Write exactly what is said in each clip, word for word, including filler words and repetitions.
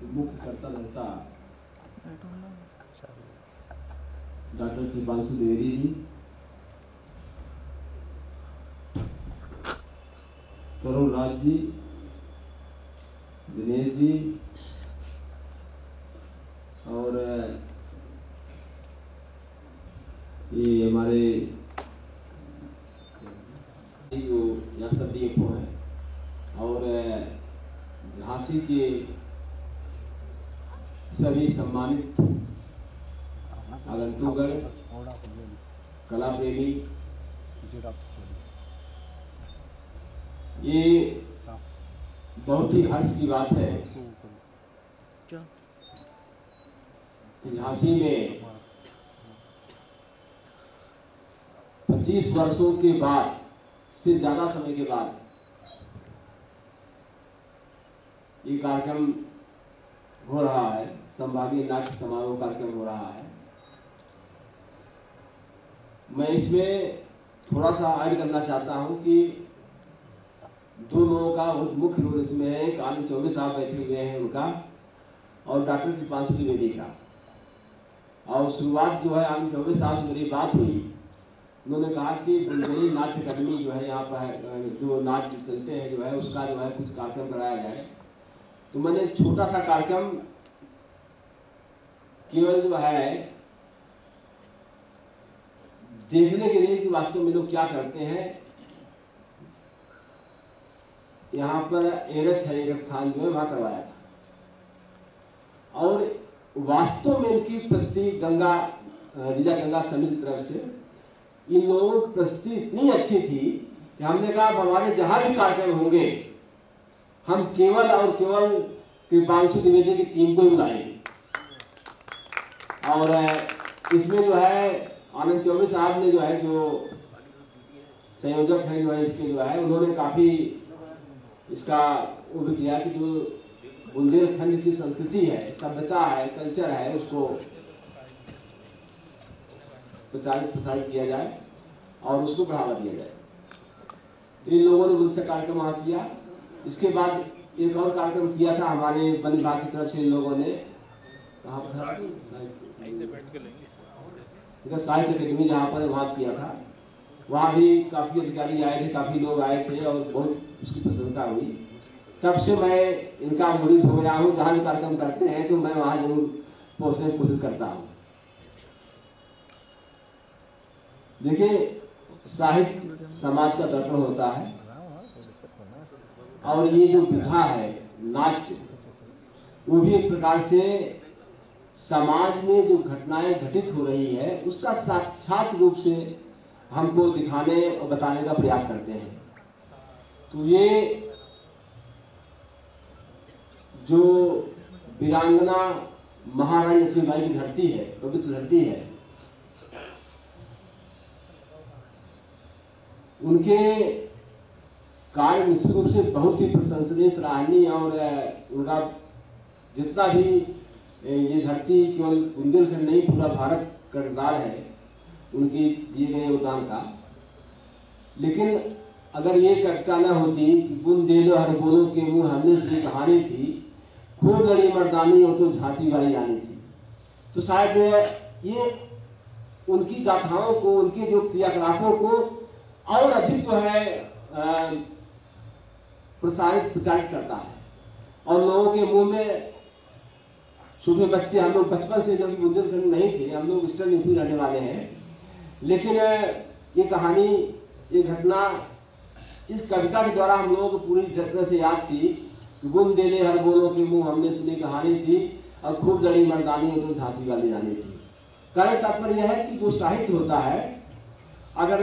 मुख्य कर्ता रहता डॉक्टर कृपांशु द्विवेदी जी, तरुण राज जी, दिनेश जी और ये हमारे जो यहाँ सब डी एफ ओ हैं और झांसी के सभी सम्मानित आगंतुकगण, कला प्रेमी, ये बहुत ही हर्ष की बात है कि झांसी में पच्चीस वर्षों के बाद से ज्यादा समय के बाद ये कार्यक्रम हो रहा है, संभागीय नाट्य समारोह कार्यक्रम हो रहा है। मैं इसमें थोड़ा सा ऐड करना चाहता हूं कि दो लोगों का बहुत मुख्य रोल इसमें है। एक आनंद चौबे साहब बैठे हुए हैं उनका, और डॉक्टर कृपांशु द्विवेदी का। और शुरुआत जो है आनंद चौबे साहब से मेरी बात हुई, उन्होंने कहा कि बुंदेली नाट्य अकादमी जो है यहाँ पर जो नाट्य चलते हैं जो है उसका जो है कुछ कार्यक्रम कराया जाए। तो मैंने छोटा सा कार्यक्रम केवल जो है देखने के लिए कि वास्तव में लोग क्या करते हैं, यहाँ पर एरस है एक स्थान जो है वहां करवाया था। और वास्तव में इनकी प्रस्तुति गंगा जिला गंगा समिति की तरफ से इन लोगों की प्रस्तुति इतनी अच्छी थी कि हमने कहा हमारे जहां भी कार्यक्रम होंगे हम केवल और केवल कृपांशु द्विवेदी की टीम को ही बुलाएंगे। और इसमें जो है आनंद चौबे साहब ने जो है जो संयोजक हैं जो है इसके जो है उन्होंने काफी इसका वो भी किया कि जो बुंदेलखंड की संस्कृति है, सभ्यता है, कल्चर है, उसको प्रचारित प्रसारित किया जाए और उसको बढ़ावा दिया जाए। तो इन लोगों ने मुझसे कार्यक्रम वहाँ किया। इसके बाद एक और कार्यक्रम किया था हमारे वन विभाग की तरफ से इन लोगों ने, कहाँ था साहित्य अकेडमी जहाँ पर वहाँ किया था। वहाँ भी काफ़ी अधिकारी आए थे, काफ़ी लोग आए थे और बहुत उसकी प्रशंसा हुई। तब से मैं इनका मुरीद हो गया हूँ। जहाँ भी कार्यक्रम करते हैं तो मैं वहाँ जरूर पहुँचने की कोशिश करता हूँ। देखिए, साहित्य समाज का दर्पण होता है और ये जो विधा है नाट्य, वो भी एक प्रकार से समाज में जो घटनाएं घटित हो रही है उसका साक्षात रूप से हमको दिखाने और बताने का प्रयास करते हैं। तो ये जो वीरांगना महारानी लक्ष्मीबाई की धरती है, पवित्र धरती है, उनके कार्य निश्चित रूप से बहुत ही प्रशंसनीय, सराहनीय और उनका जितना भी ये धरती केवल बुंदेलखंड नहीं पूरा भारत कर्जदार है उनके दिए गए योगदान का। लेकिन अगर ये कविता न होती, बुंदेलो हर बोलो के मुंह हमने सुनी कहानी थी, खूब लड़ी मर्दानी हो तो झांसी वाली रानी थी, तो शायद ये उनकी गाथाओं को, उनके जो क्रियाकलापों को और अधिक जो है प्रसारित प्रचारित करता है। और लोगों के मुंह में, छोटे बच्चे हम लोग बचपन से जब बुंदेलखंड नहीं थे, हम लोग ईस्टर्न यूपी रहने वाले हैं, लेकिन ये कहानी, ये घटना इस कविता के द्वारा हम लोगों को पूरी तरह से याद थी कि बुंदेले हर बोलो के मुंह हमने सुनी कहानी थी और खूब लड़ी मर्दानी हो तो झांसी वाली रानी थी। कहने तात्पर्य यह है कि जो साहित्य होता है अगर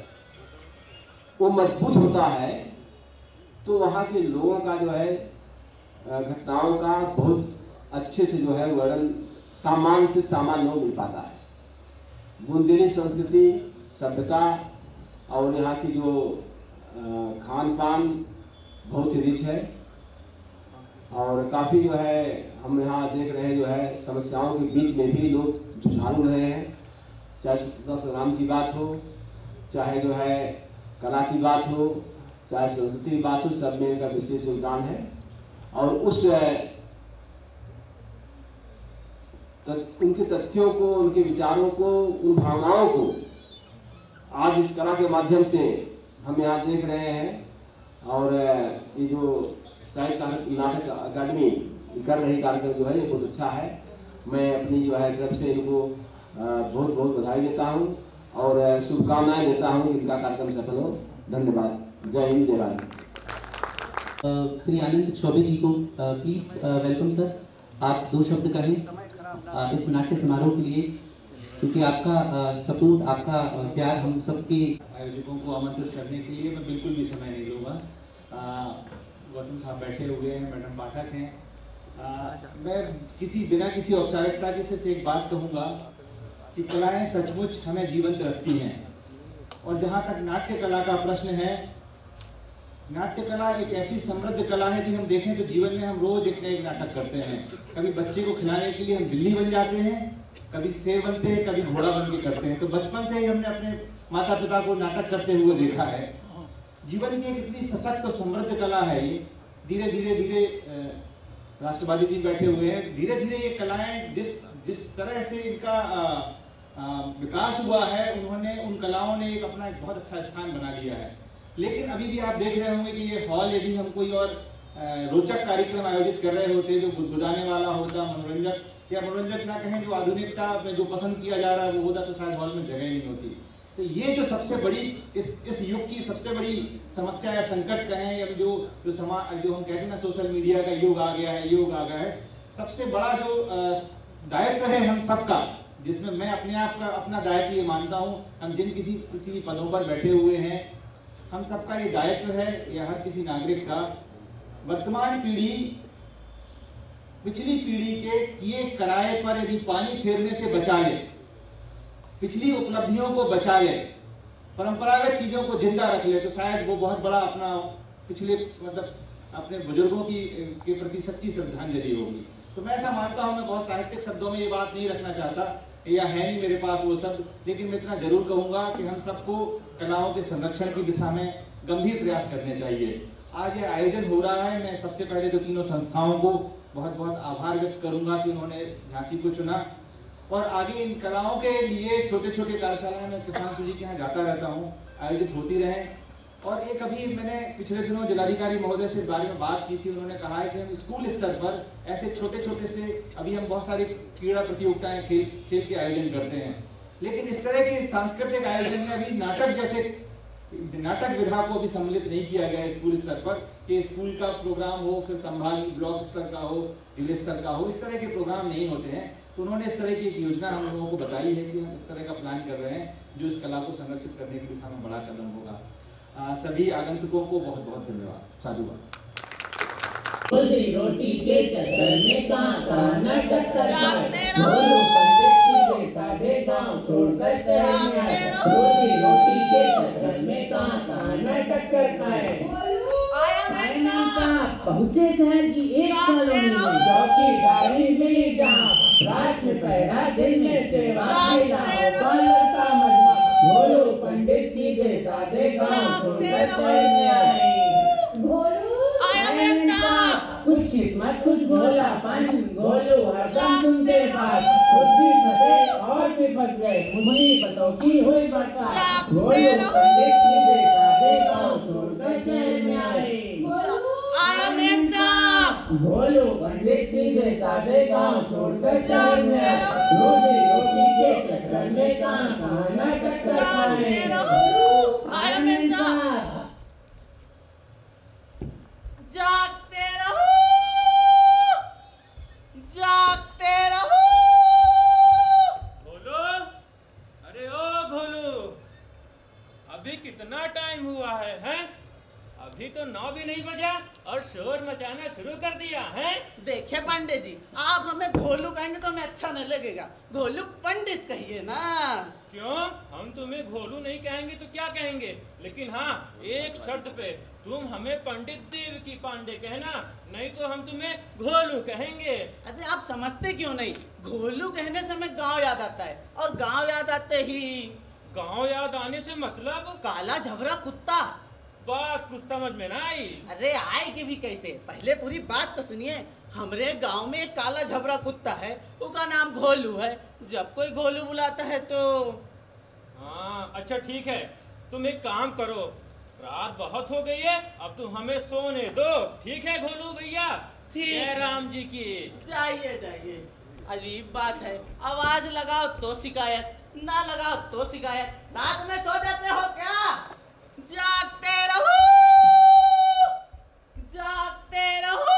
वो मजबूत होता है तो वहाँ के लोगों का जो है घटनाओं का बहुत अच्छे से जो है वर्णन सामान्य से सामान्य लोग मिल पाता है। बुंदेली संस्कृति, सभ्यता और यहाँ की जो खान पान बहुत ही रिच है और काफ़ी जो है हम यहाँ देख रहे हैं जो है समस्याओं के बीच में भी लोग जुझारू रहे हैं। चाहे स्वतंत्रता संग्राम की बात हो, चाहे जो है कला की बात हो, चाहे संस्कृति की बात हो, सब में इनका विशेष योगदान है। और उस तथ, उनके तथ्यों को, उनके विचारों को, उन भावनाओं को आज इस कला के माध्यम से हम यहाँ देख रहे हैं। और ये जो साहित्य नाटक अकादमी कर रही कार्यक्रम जो है ये बहुत अच्छा है। मैं अपनी जो है तरफ से इनको बहुत बहुत बधाई देता हूँ और शुभकामनाएं देता हूँ कि इनका कार्यक्रम सफल हो। धन्यवाद। जय हिंद, जय भारत। श्री आनंद चौबे जी को प्लीज वेलकम सर। आप दो शब्द कहें इस नाट्य समारोह के लिए, क्योंकि आपका सपोर्ट, आपका प्यार हम सबके आयोजकों को आमंत्रित करने के लिए मैं बिल्कुल भी समय नहीं लूँगा। गौतम साहब बैठे हुए हैं, मैडम पाठक हैं। आ, मैं किसी बिना किसी औपचारिकता के सिर्फ एक बात कहूँगा कि कलाएं सचमुच हमें जीवंत रखती हैं। और जहाँ तक नाट्य कला का प्रश्न है, नाट्य कला एक ऐसी समृद्ध कला है कि हम देखें तो जीवन में हम रोज एक न एक नाटक करते हैं। कभी बच्चे को खिलाने के लिए हम बिल्ली बन जाते हैं, कभी शेर बनते हैं, कभी घोड़ा बन के करते हैं। तो बचपन से ही हमने अपने माता पिता को नाटक करते हुए देखा है। जीवन की एक इतनी सशक्त और समृद्ध कला है ये। धीरे धीरे धीरे राष्ट्रवादी जी बैठे हुए हैं, धीरे धीरे ये कलाएं जिस जिस तरह से इनका आ, आ, विकास हुआ है, उन्होंने उन कलाओं ने एक अपना एक बहुत अच्छा स्थान बना लिया है। लेकिन अभी भी आप देख रहे होंगे कि ये हॉल, यदि हम कोई और रोचक कार्यक्रम आयोजित कर रहे होते जो गुदगुदाने वाला होता, मनोरंजक या मनोरंजक ना कहें, जो आधुनिकता में जो पसंद किया जा रहा है वो होता, तो शायद हॉल में जगह नहीं होती। तो ये जो सबसे बड़ी इस इस युग की सबसे बड़ी समस्या या संकट कहें, या जो जो समाज जो हम कहते हैं ना, सोशल मीडिया का युग आ गया है, युग आ गया है, सबसे बड़ा जो दायित्व है हम सबका, जिसमें मैं अपने आप का अपना दायित्व ये मानता हूँ, हम जिन किसी किसी भी पदों पर बैठे हुए हैं, हम सबका ये दायित्व है, या हर किसी नागरिक का, वर्तमान पीढ़ी पिछली पीढ़ी के किए कराए पर यदि पानी फेरने से बचा ले, पिछली उपलब्धियों को बचा ले, परंपरागत चीजों को जिंदा रख ले, तो शायद वो बहुत बड़ा अपना पिछले मतलब अपने बुजुर्गों की के प्रति सच्ची श्रद्धांजलि होगी। तो मैं ऐसा मानता हूँ, मैं बहुत साहित्यिक शब्दों में ये बात नहीं रखना चाहता, या है नहीं मेरे पास वो शब्द, लेकिन मैं इतना जरूर कहूँगा कि हम सबको कलाओं के संरक्षण की दिशा में गंभीर प्रयास करने चाहिए। आज ये आयोजन हो रहा है, मैं सबसे पहले तो तीनों संस्थाओं को बहुत बहुत आभार व्यक्त करूंगा कि उन्होंने झांसी को चुना, और आगे इन कलाओं के लिए छोटे छोटे कार्यशालाएं मैं कृपांशु जी के यहाँ जाता रहता हूँ, आयोजित होती रहें। और एक अभी मैंने पिछले दिनों जिलाधिकारी महोदय से इस बारे में बात की थी, उन्होंने कहा है कि हम स्कूल स्तर पर ऐसे छोटे छोटे से, अभी हम बहुत सारी क्रीड़ा प्रतियोगिताएं खेल खेल के आयोजन करते हैं, लेकिन इस तरह के सांस्कृतिक आयोजन में अभी नाटक जैसे नाटक विधा को अभी सम्मिलित नहीं किया गया स्कूल स्तर पर, कि स्कूल का प्रोग्राम हो, फिर संभागीय ब्लॉक स्तर का हो, जिले स्तर का हो, इस तरह के प्रोग्राम नहीं होते हैं। तो उन्होंने इस तरह की एक योजना हम लोगों को बताई है कि हम इस तरह का प्लान कर रहे हैं, जो इस कला को संरक्षित करने की दिशा में बड़ा कदम होगा। आ, सभी आगंतुकों को बहुत बहुत धन्यवाद। साधुवाद। रोटी रोटी के चक्कर में कहाँ कहाँ नाटक करता है, बोलो पंडित जी के साधे गाँव छोड़कर शहर में आए। रोटी रोटी के चक्कर में कहाँ कहाँ नाटक करता है। पहुँचे शहर की एक कॉलोनी में, चौकीदारी मिली जहाँ, रात में पहरा दिन में सेवा मिला, कॉलर का मजमा। बोलो पंडित सीधे साधे गाँव छोड़कर शहर में आए। कुछ किस्मत कुछ भोलापन, गोलू हरदम सुनते बात, खुद भी फंसे और भी फंस गए, मुसीबतों की हुई बरसात। गोलू पंडित सीधे साधे गाँव छोड़कर शहर में आए। गोलू पंडित सीधे साधे गाँव छोड़कर शहर में आए। रोजी रोटी के चक्कर में कहाँ कहाँ नाटक करता है। जागते रहो, जागते रहो। घोलू, अरे ओ घोलू, अभी कितना टाइम हुआ है, हैं? अभी तो नौ भी नहीं बजा और शोर मचाना शुरू कर दिया है। देखिए पंडित जी, आप हमें घोलू कहेंगे तो हमें अच्छा नहीं लगेगा, घोलू पंडित कहिए ना। क्यों? हम तुम्हें घोलू नहीं कहेंगे तो क्या कहेंगे? लेकिन हाँ, एक शर्त पे, तुम हमें पंडित देवकी पांडे कहना, नहीं तो हम तुम्हें घोलू कहेंगे। अरे आप समझते क्यों नहीं, घोलू कहने से हमें गांव याद आता है, और गांव याद आते ही गांव याद आने से मतलब काला झबरा कुत्ता। बात कुछ समझ में ना आई। अरे आएगी भी कैसे, पहले पूरी बात तो सुनिए। हमरे गांव में एक काला झबरा कुत्ता है, उसका नाम घोलू है। जब कोई घोलू बुलाता है तो हाँ अच्छा ठीक है, तुम एक काम करो, रात बहुत हो गई है, अब तुम हमें सोने दो, ठीक है घोलू भैया? ठीक जय राम जी की। जाइए जाइए। अजीब बात है, आवाज लगाओ तो शिकायत, ना लगाओ तो शिकायत। रात में सो जाते हो क्या? जागते रहो, जागते रहो,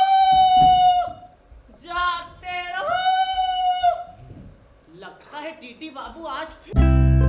जागते रहो। लगता है टीटी बाबू आज फिर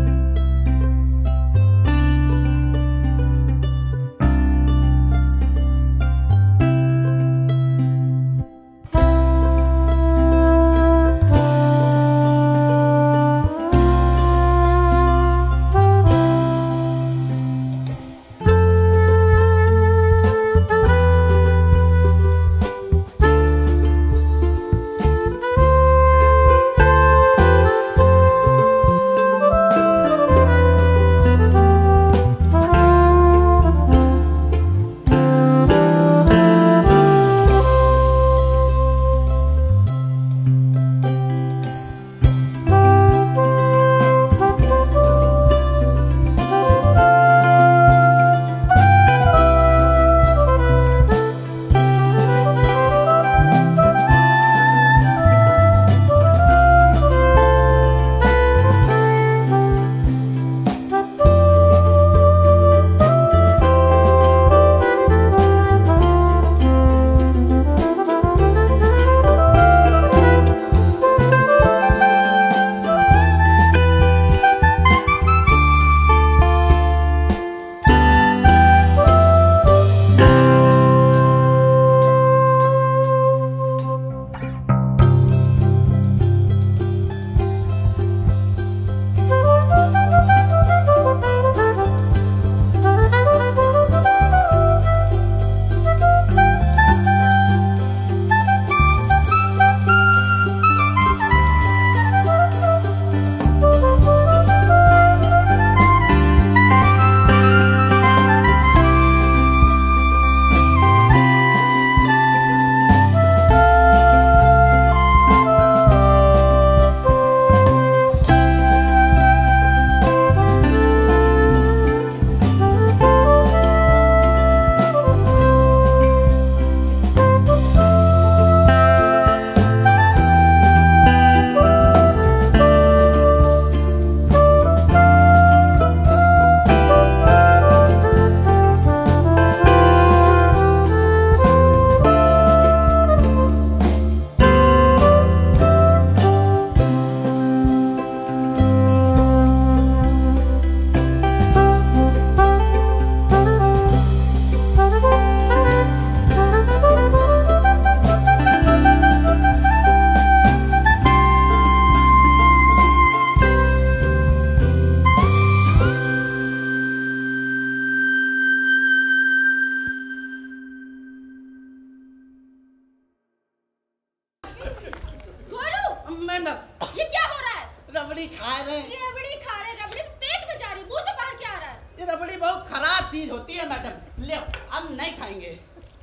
रबड़ी खा रहे हैं। रबड़ी खा रहे, रबड़ी तो पेट में जा रही, मुंह से बाहर क्या आ रहा है? ये रबड़ी बहुत खराब चीज होती है मैडम, ले अब नहीं खाएंगे।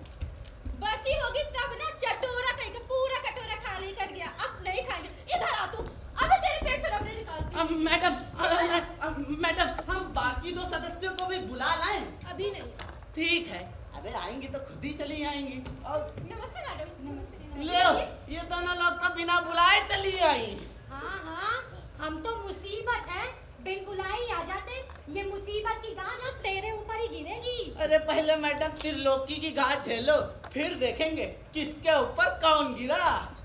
बची होगी तब ना, चटोरा कहीं का पूरा कटोरा खा ली कर गया, अब नहीं खाएंगे। इधर आ तू, अबे तेरे पेट से रबड़ी निकालती हूं। मैडम मैडम हम बाकी दो सदस्यों को भी बुला लाएं? अभी नहीं। ठीक है, अरे आएंगी तो खुद ही चली आएंगी। और नमस्ते मैडम। नमस्ते। ले ये दोनों लोग तो बिना बुलाए चली आई। हाँ हाँ, हम तो मुसीबत है, बिन बुलाए ही आ जाते। ये मुसीबत की गाज आज तेरे ऊपर ही गिरेगी। अरे पहले मैडम त्रिलोकी की गाज झेलो, फिर देखेंगे किसके ऊपर कौन गिरा।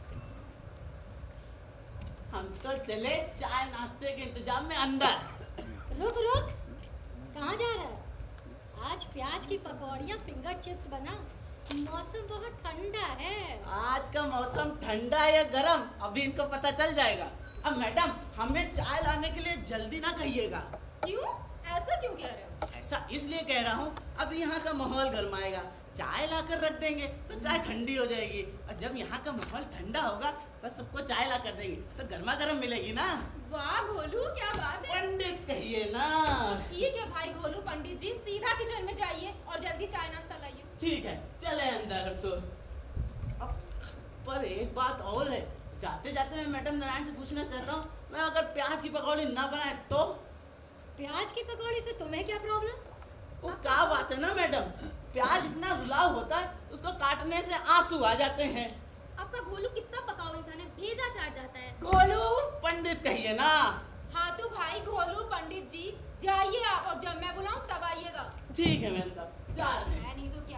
हम तो चले चाय नाश्ते के इंतजाम में अंदर। रुक रुक, कहाँ जा रहा है? आज प्याज की पकौड़ियाँ, फिंगर चिप्स बना। मौसम बहुत ठंडा है। आज का मौसम ठंडा है या गर्म अभी इनको पता चल जाएगा। अब मैडम हमें चाय लाने के लिए जल्दी ना कहिएगा। क्यों? ऐसा क्यों कह रहे हो? ऐसा इसलिए कह रहा हूँ, अभी यहाँ का माहौल गर्माएगा, चाय लाकर रख देंगे तो चाय ठंडी हो जाएगी, और जब यहाँ का माहौल ठंडा होगा तब सबको चाय ला कर देंगे तो गर्मा गर्म मिलेगी ना। वाह घोलू, क्या बात है। पंडित कहिए ना। ठीक है भाई घोलू पंडित जी, सीधा किचन में जाइए और जल्दी चाय नाश्ता लाइए। ठीक है, चले अंदर। तो अब पर एक बात और है, जाते जाते मैं मैडम नारायण से पूछना चाहता हूँ, मैं अगर प्याज की पकौड़ी ना बनाए तो? प्याज की पकौड़ी से तुम्हें क्या प्रॉब्लम? वो क्या बात है ना मैडम, प्याज इतना रुलाव होता है, उसको काटने से आंसू आ जाते हैं। आपका घोलू कितना पकाओ इंसान है, भेजा चाट जाता है। घोलू पंडित कहिए ना। हाँ तो भाई घोलू पंडित जी जाइए आप, और जब मैं बुलाऊं तब आइएगा। ठीक है मैम साहब, जा रहे हैं। नहीं तो क्या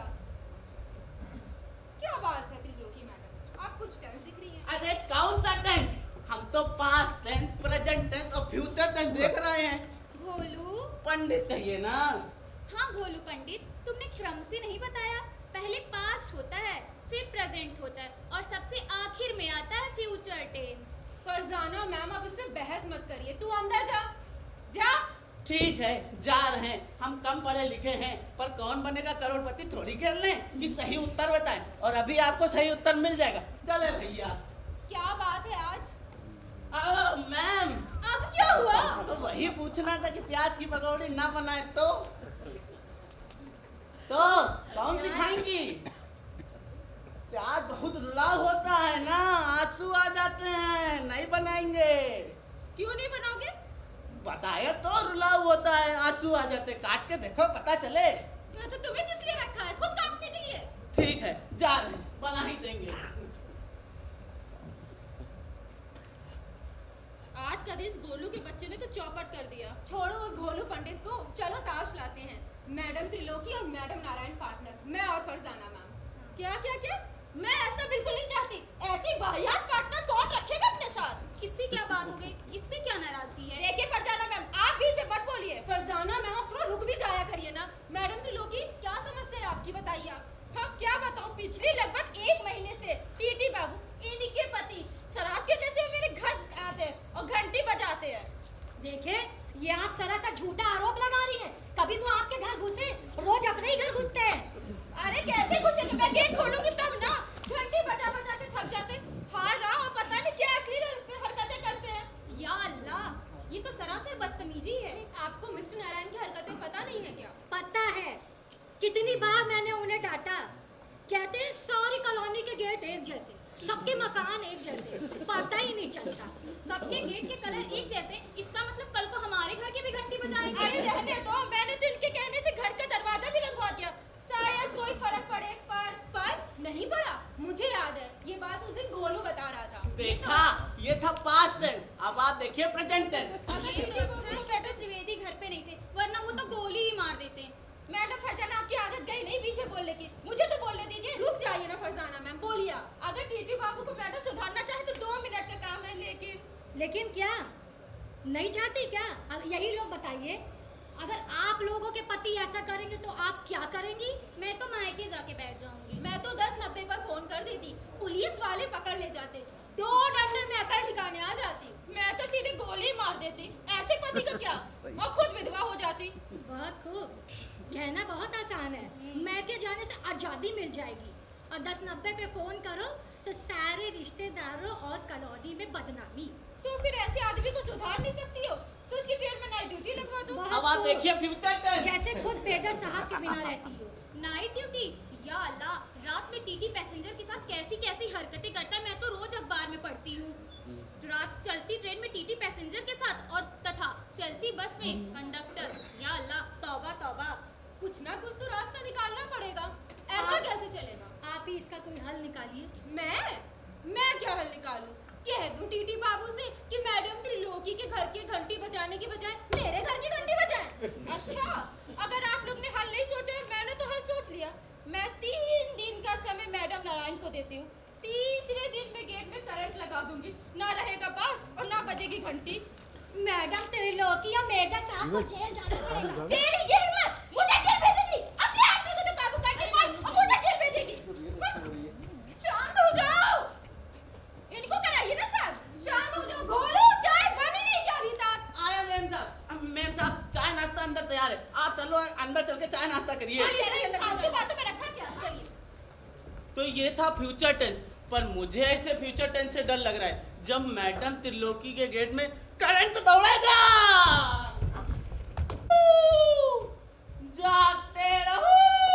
क्या बात है त्रिलोकी मैडम, आप कुछ टेंस दिख रही हैं। अरे कौन सा टेंस, हम तो पास्ट टेंस, प्रेजेंट टेंस और फ्यूचर टेंस देख रहे हैं। घोलू पंडित कहिए ना। हाँ घोलू पंडित, तुमने क्रम से नहीं बताया, पहले पास्ट होता है, फिर प्रेजेंट होता है, और सबसे आखिर में आता है फ्यूचर टेंस। फरजाना मैम अब इससे बहस मत करिए, तू अंदर जा जा। ठीक है, जा रहे हैं। हम कम पढ़े लिखे हैं, पर कौन बनेगा करोड़पति थोड़ी खेल रहे हैं कि सही उत्तर बताएं, और अभी आपको सही उत्तर मिल जाएगा। चले भैया। क्या बात है आज? मैम अब क्या हुआ? वही पूछना था कि प्याज की पकौड़ी ना बनाए तो तो कौन सी खाएंगी? प्याज बहुत रुलाव होता है ना, आंसू आ जाते हैं, नहीं बनाएंगे। क्यों नहीं बनाओगे? बताया तो, रुलाव होता है, आंसू आ जाते, काट के देखो पता चले। तो तुम्हें किस लिए रखा है, खुद काटने के लिए? ठीक है, जा रहे हैं, बना ही देंगे। आज का दिन गोलू के बच्चे ने तो चौपट कर दिया। छोड़ो उस गोलू पंडित को, चलो ताश लाते हैं। मैडम त्रिलोकी और मैडम नारायण पार्टनर, मैं और फरजाना मैम। क्या क्या क्या? मैं ऐसा बिल्कुल नहीं चाहती, ऐसी वाहियात पार्टनर कौन रखेगा अपने साथ? इससे क्या बात हो गई, इसमें क्या नाराजगी है? देखिए फरजाना मैम, आप बीच में मत बोलिए। फरजाना मैम आप थोड़ा रुक भी जाया करिए ना। मैडम त्रिलोकी क्या समस्या है आपकी, बताइए आप। हाँ क्या बताऊँ, पिछले लगभग एक महीने से टीटी बाबू, इनके पति शराब के नशे में मेरे घर आते हैं और घंटी बजाते हैं। देखे, ये आप सरासर झूठा आरोप लगा रही हैं। कभी वो आपके घर घुसे, रोज अपने ही घर घुसते हैं। अरे कैसे घुसे, मैं गेट खोलूंगी तब ना। घंटी बजा बजा के थक जाते, हार रहा और पता नहीं क्या असली हरकतें करते हैं। या अल्लाह, ये तो सरासर बदतमीजी है। आपको मिस्टर नारायण की हरकतें पता नहीं है क्या? पता है, कितनी बार मैंने उन्हें डांटा। कहते हैं सारी कॉलोनी के गेट एक जैसे, सबके मकान एक जैसे, पता ही नहीं चलता। सबके गेट के कलर एक जैसे, इसका मतलब कल को हमारे घर की भी घंटी बजाएंगे। अरे रहने दो, मैंने तो इनके कहने से घर का दरवाजा भी रंगवा दिया, शायद कोई फर्क पड़े। पर पर नहीं पड़ा। मुझे याद है ये बात उस दिन गोलू बता रहा था। देखा, ये था पास्ट टेंस, अब आप देखिए प्रेजेंट टेंस। ये तो अच्छा है त्रिवेदी घर पे नहीं थे, वरना वो तो गोली ही मार देते। मैडम फरजाना आपकी आदत गई नहीं पीछे बोलने की, मुझे तो बोलने दीजिए। रुक जाइए ना फरजाना मैम, बोलिए। अगर टीटी बाबू को मैडम सुधारना चाहे तो दो मिनट का काम है, लेकिन लेकिन क्या नहीं चाहती क्या? यही लोग बताइए, अगर आप लोगों के पति ऐसा करेंगे तो आप क्या करेंगी? मैं तो मायके जाके बैठ जाऊंगी। मैं तो दस नब्बे पर फोन कर देती, पुलिस वाले पकड़ ले जाते, दो डंडे में अकड़ ठिकाने आ जाती। मैं तो सीधे गोली मार देती, ऐसे पति का क्या, और खुद विधवा हो जाती। बहुत खूब, कहना बहुत आसान है। मैके जाने से आज़ादी मिल जाएगी, और दस नब्बे पे फोन करो तो सारे रिश्तेदारों और कॉलोनी में बदनामी। तो फिर ऐसे आदमी को सुधार नहीं सकती हो तो उसकी ट्रेन में नाइट ड्यूटी लगवा दो। अब आप देखिए फ्यूचर टेंस। जैसे खुद पेजर साहब के बिना रहती हो। नाइट ड्यूटी, या अल्लाह, रात में टीटी पैसेंजर के साथ कैसी कैसी हरकतें करता है, मैं तो रोज अखबार में पढ़ती हूँ। रात चलती ट्रेन में टीटी पैसेंजर के साथ, और तथा चलती बस में कंडक्टर। या अल्लाह, तौबा तौबा। कुछ ना कुछ तो रास्ता निकालना पड़ेगा, ऐसा कैसे चलेगा? आप ही इसका कोई हल निकालिए। मैं मैं क्या हल निकालूं? कह दूं टीटी बाबू से कि मैडम त्रिलोकी के घर की घंटी बजाने की बजाय मेरे घर की घंटी बजाएं। अच्छा, अगर आप लोग ने हल नहीं सोचा, मैंने तो हल सोच लिया। मैं तीन दिन का समय मैडम नारायण को देती हूँ। तीसरे दिन में गेट में करंट लगा दूंगी, ना रहेगा बास और ना बजेगी घंटी। मैडम त्रिलोकी या मेजर साहब को जेल जाना पड़ेगा। तेरी ये हिम्मत, मुझे जेल भेजेगी? अपने आदमी को तो काबू करके पास और मुझे जेल भेजेगी? शांत हो जाओ, इनको कराइए ना सर। शांत हो जाओ। घोलू, चाय बनी नहीं क्या अभी तक? आया मैम साहब। मैम साहब, चाय नाश्ता अंदर तैयार है, आप चलो अंदर चल के चाय नाश्ता करिए। चलिए, फालतू बातों में रखा क्या? चलिए। था फ्यूचर टेंस, पर मुझे ऐसे फ्यूचर टेंस से डर लग रहा है जब मैडम त्रिलोकी के गेट में करंट दौड़ेगा। जागते रहो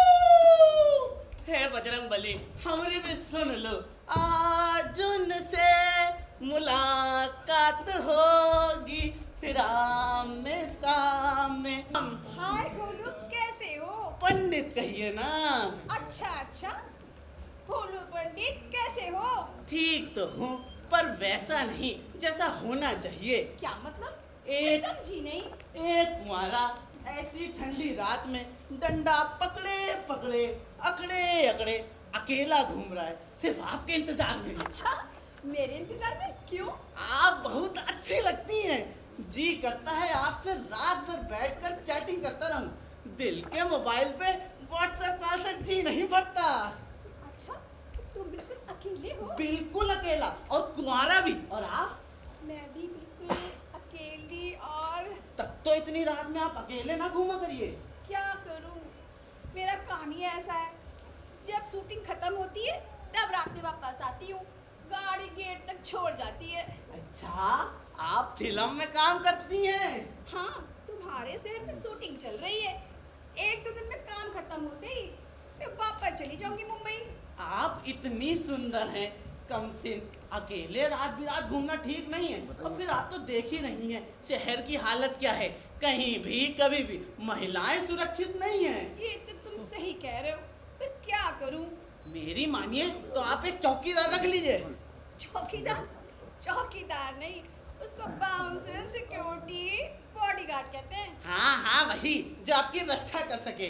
हे बजरंगबली, हमरी भी सुन लो, आज उनसे मुलाकात होगी फिर आमने सामने। हाय गोलू, कैसे हो? पंडित कहिए ना। अच्छा अच्छा, गोलू पंडित कैसे हो? ठीक तो हूँ, पर वैसा नहीं जैसा होना चाहिए। क्या मतलब? एक समझी नहीं। एक कुंवारा ऐसी ठंडी रात में डंडा पकड़े पकड़े अकड़े अकड़े अकेला घूम रहा है, सिर्फ आपके इंतजार में। अच्छा, मेरे इंतजार में? क्यों? आप बहुत अच्छी लगती हैं, जी करता है आपसे रात भर बैठकर चैटिंग करता रहूं। दिल के मोबाइल पे व्हाट्सएप कॉल से जी नहीं भरता। अच्छा, तुम बिल्कुल अकेले हो? बिल्कुल अकेला, और कुंवारा भी। और आप? मैं भी बिल्कुल अकेली। और तब तो इतनी रात में आप अकेले ना घूमा करिए। क्या करूं, मेरा काम ही ऐसा है। जब शूटिंग खत्म होती है तब रात में वापस आती हूँ, गाड़ी गेट तक छोड़ जाती है। अच्छा, आप फिल्म में काम करती हैं? हाँ, तुम्हारे शहर में शूटिंग चल रही है। एक दो दिन में काम खत्म होते ही मैं वापस चली जाऊंगी मुंबई। आप इतनी सुंदर हैं, कम से अकेले रात बिरात घूमना ठीक नहीं है। और फिर आप तो देख ही नहीं है शहर की हालत क्या है, कहीं भी कभी भी महिलाएं सुरक्षित नहीं हैं। ये तो तुम सही कह रहे हो, पर क्या करूं? मेरी मानिए तो आप एक चौकीदार रख लीजिए। चौकीदार? चौकीदार नहीं, उसको बाउंसर, सिक्योरिटी, बॉडीगार्ड कहते हैं। हाँ हाँ, वही जो आपकी रक्षा कर सके।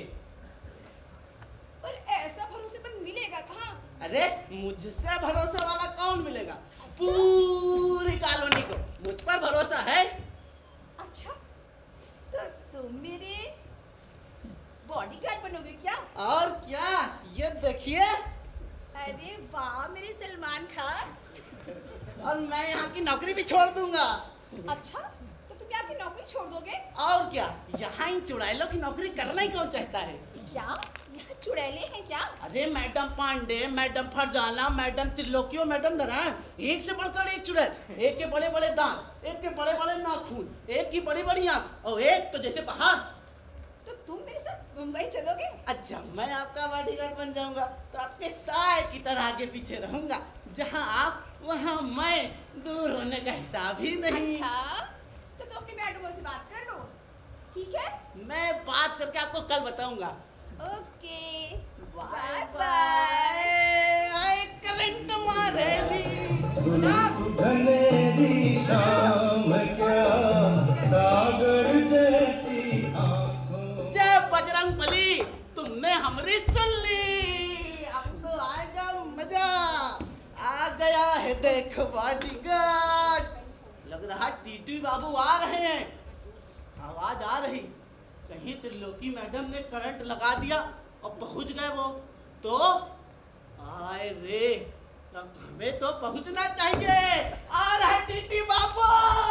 पर ऐसा भरोसेमंद मिलेगा कहाँ? अरे मुझसे भरोसा वाला कौन मिलेगा? पूरी कॉलोनी को मुझ पर भरोसा है। अच्छा, तो तुम मेरे बॉडीगार्ड बनोगे क्या? और क्या, ये देखिए। अरे वाह, मेरे सलमान खान। और मैं यहाँ की नौकरी भी छोड़ दूंगा। अच्छा, तो तुम यहाँ की नौकरी छोड़ दोगे? और क्या, यहाँ इन चुड़ैलों की नौकरी करना ही कौन चाहता है? क्या यहाँ चुड़ैले हैं क्या? अरे madam Pandey, madam Farzana, madam Triloki, madam Narayan, एक से बढ़कर एक चुड़ैल। एक के बड़े बड़े दांत, एक के बड़े बड़े नाखून, एक की बड़ी बड़ी आंख, और एक तो जैसे पहाड़। तो तुम मेरे साथ मुंबई चलोगे? अच्छा, मैं आपका बॉडीगार्ड बन जाऊंगा तो आपके साय की तरह आगे पीछे रहूंगा। जहाँ आप वहाँ मैं, दूर होने का हिसाब ही नहीं। अच्छा, तो तुम अपनी मैडमों से बात कर लो, ठीक है? मैं बात करके आपको कल बताऊंगा। Okay, bye bye. आए करंट मारेली। सुना घनेरी शाम क्या सागर जैसी आँखों। जय बजरंगबली, तुमने हमारी सुन ली। अब तो आएगा मजा। आ गया है देख बॉडीगार्ड। लग रहा टीटी बाबू आ रहे हैं। आवाज आ रही, कहीं त्रिलोकी मैडम ने करंट लगा दिया और पहुंच गए वो तो। आए रे, तब हमें तो पहुंचना चाहिए। आ रहा है टीटी बाबू।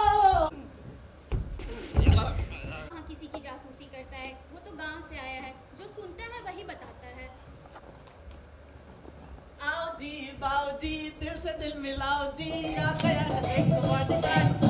हाँ, किसी की जासूसी करता है, वो तो गांव से आया है, जो सुनता है वही बताता है। आओ जी बाओ जी, दिल से दिल मिलाओ जी, आ गया है देखो बॉडीगार्ड।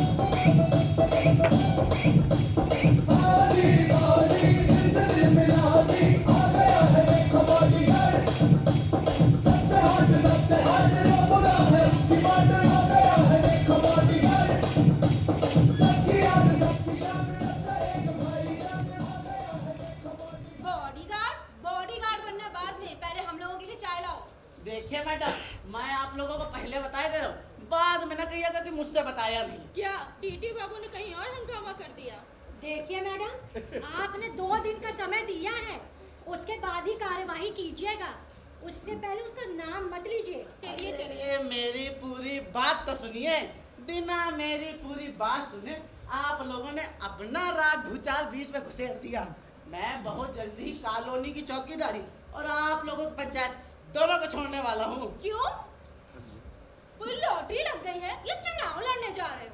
आओ जी आओ जी, दिल से दिल मिलाओ जी, आ गया है देखो बॉडीगार्ड। सबसे हॉट सबसे हॉट जो बुरा है उसकी बात, आ गया है देखो बॉडीगार्ड। सबकी याद सबकी शान, सबका एक भाई जान, आ गया है देखो बॉडीगार्ड। बॉडीगार्ड? बॉडीगार्ड बनना बाद में, पहले हम लोगों के लिए चाय लाओ। देखिए मैडम, मैं आप लोगों को पहले बता दे रहा हूँ, बाद में ना कहिएगा कि मुझसे बताया नहीं। क्या टीटी बाबू ने कहीं और हंगामा कर दिया? देखिए मैडम, आपने दो दिन का समय दिया है, उसके बाद ही कार्यवाही कीजिएगा। उससे पहले उसका नाम मत लीजिए। चलिए चलिए। ये मेरी पूरी बात तो सुनिए। बिना मेरी पूरी बात सुने आप लोगों ने अपना राग भूचाल बीच में घुसेड़ दिया। मैं बहुत जल्दी ही कॉलोनी की चौकीदारी और आप लोगों की पंचायत दोनों को छोड़ने वाला हूँ। क्यों? कोई लॉटरी लग गई है या चुनाव लड़ने जा रहे हो?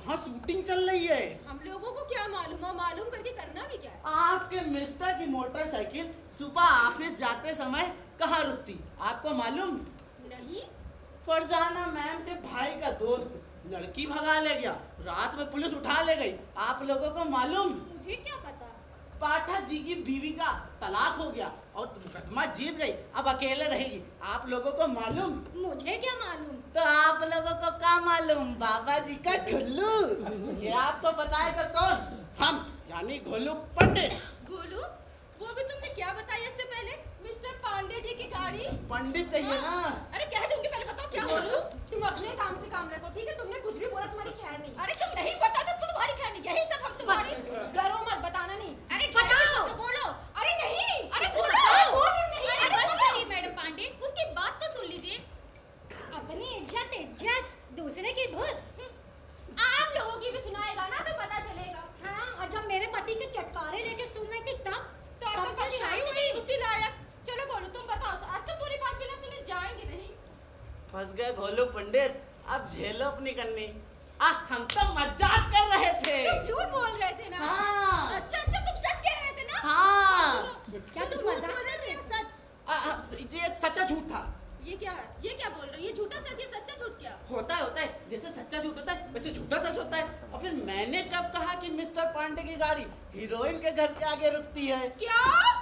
वहाँ शूटिंग चल रही है। हम लोगों को क्या मालूम है, मालूम करके करना भी क्या है। आपके मिस्टर की मोटरसाइकिल सुबह ऑफिस जाते समय कहाँ रुकती आपको मालूम? नहीं। फरजाना मैम के भाई का दोस्त लड़की भगा ले गया, रात में पुलिस उठा ले गई, आप लोगों को मालूम? मुझे क्या पता। पाठक जी की बीवी का तलाक हो गया और मुकदमा जीत गई, अब अकेले रहेगी, आप लोगों को मालूम? मुझे क्या मालूम। तो आप लोगों को क्या मालूम? बाबा जी का ठुल्लू। ये आपको बताएगा कौन? हम, यानी घोलू पंडित। घोलू? वो भी तुमने क्या बताया इससे पहले? मिस्टर पांडे जी की गाड़ी? पंडित कहिए ना। अरे कह दूंगी, पहले बताओ क्या घोलू? तुम अपने काम से काम रखो, ठीक है? तुमने कुछ भी बोला तुम्हारी खैर नहीं। अरे तुम नहीं बता तो तुम्हारी खैर नहीं, यही सब हम तुम्हारी। डरो मत, बताना नहीं। अरे बताओ, बोलो। अरे नहीं, अरे बोलो, बोलो नहीं। अरे बस करिए मैडम पांडे, उसकी बात तो सुन लीजिए। अपनी इज्जत इज्जत, दूसरे की भूस। आप लोगों की भी सुनाएगा ना तो पता चलेगा। हाँ, और जब मेरे पति के चटकारे लेके सुन रही थी तब तो आपका पति नहीं हुई उसी लायक। चलो घोलू तुम बताओ, तो आज तो पूरी बात बिना सुने जाएंगे नहीं। फंस गए घोलू पंडित, अब झेलो अपनी कन्नी। आ, हम तो मजाक कर रहे थे। तुम झूठ बोल रहे थे ना? हाँ। अच्छा अच्छा, तुम सच कह रहे थे ना? हाँ। क्या तुम मजाक कर रहे थे? सच? आ, आ, ये सच्चा झूठ था। ये क्या है? ये क्या बोल रहे हो? ये झूठा सच, ये सच्चा झूठ क्या? होता है होता है, जैसे सच्चा झूठ होता है वैसे झूठा सच होता है। और फिर मैंने कब कहा कि मिस्टर पांडे की गाड़ी हीरोइन के घर के आगे रुकती है? क्या?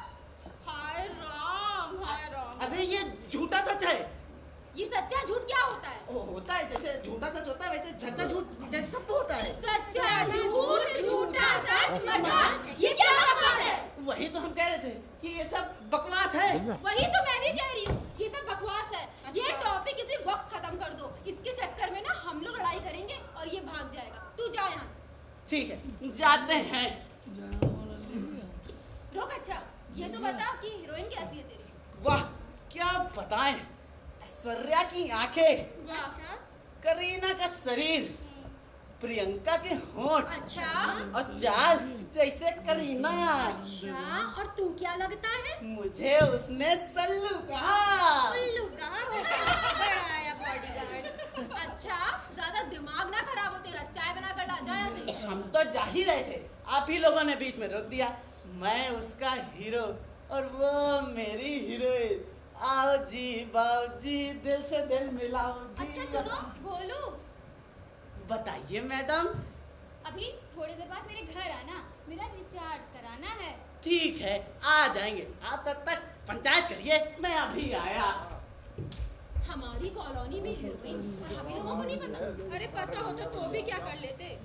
हाय राम, हाय राम। अरे ये झूठा सच है। ये सच्चा झूठ क्या होता है? वो होता है, जैसे झूठा सच होता है वैसे सच्चा झूठ जैसे सब होता है। सच्चा झूठ, झूठा सच, मजाक, ये क्या बकवास है? वही तो हम कह रहे थे कि ये सब बकवास है। वही तो मैं भी कह रही हूँ, ये सब बकवास है। अच्छा। ये टॉपिक इसी वक्त खत्म कर दो, इसके चक्कर में ना हम लोग लड़ाई करेंगे और ये भाग जाएगा। तू जा यहाँ से। ठीक है, जाते हैं। रुक, अच्छा ये तो बता कि हीरोइन कैसी है तेरी? वाह, क्या बताएं। ऐश्वर्या की आंखें, अच्छा, करीना का शरीर, प्रियंका के होंठ, अच्छा, और चाल जैसे करीना। अच्छा, और तू क्या लगता है? मुझे उसने सल्लू कहा। सल्लू कहा होगा, बड़ा आया बॉडीगार्ड। अच्छा, ज्यादा दिमाग ना खराब हो तेरा, चाय बना कर ला, जा यहाँ से। हम तो जा ही रहे थे, आप ही लोगों ने बीच में रोक दिया। मैं उसका हीरो और वो मेरी हीरोइन। आओ जी बाओ जी, दिल से दिल मिलाओ जी। अच्छा सुनो बोलू, बताइए मैडम। अभी थोड़ी देर बाद मेरे घर आना, मेरा रिचार्ज कराना है। ठीक है, आ जाएंगे। आप तब तक पंचायत करिए, मैं अभी आया। हमारी कॉलोनी में हीरोइन और हम लोगों को नहीं पता। अरे पता होता तो भी क्या कर लेते।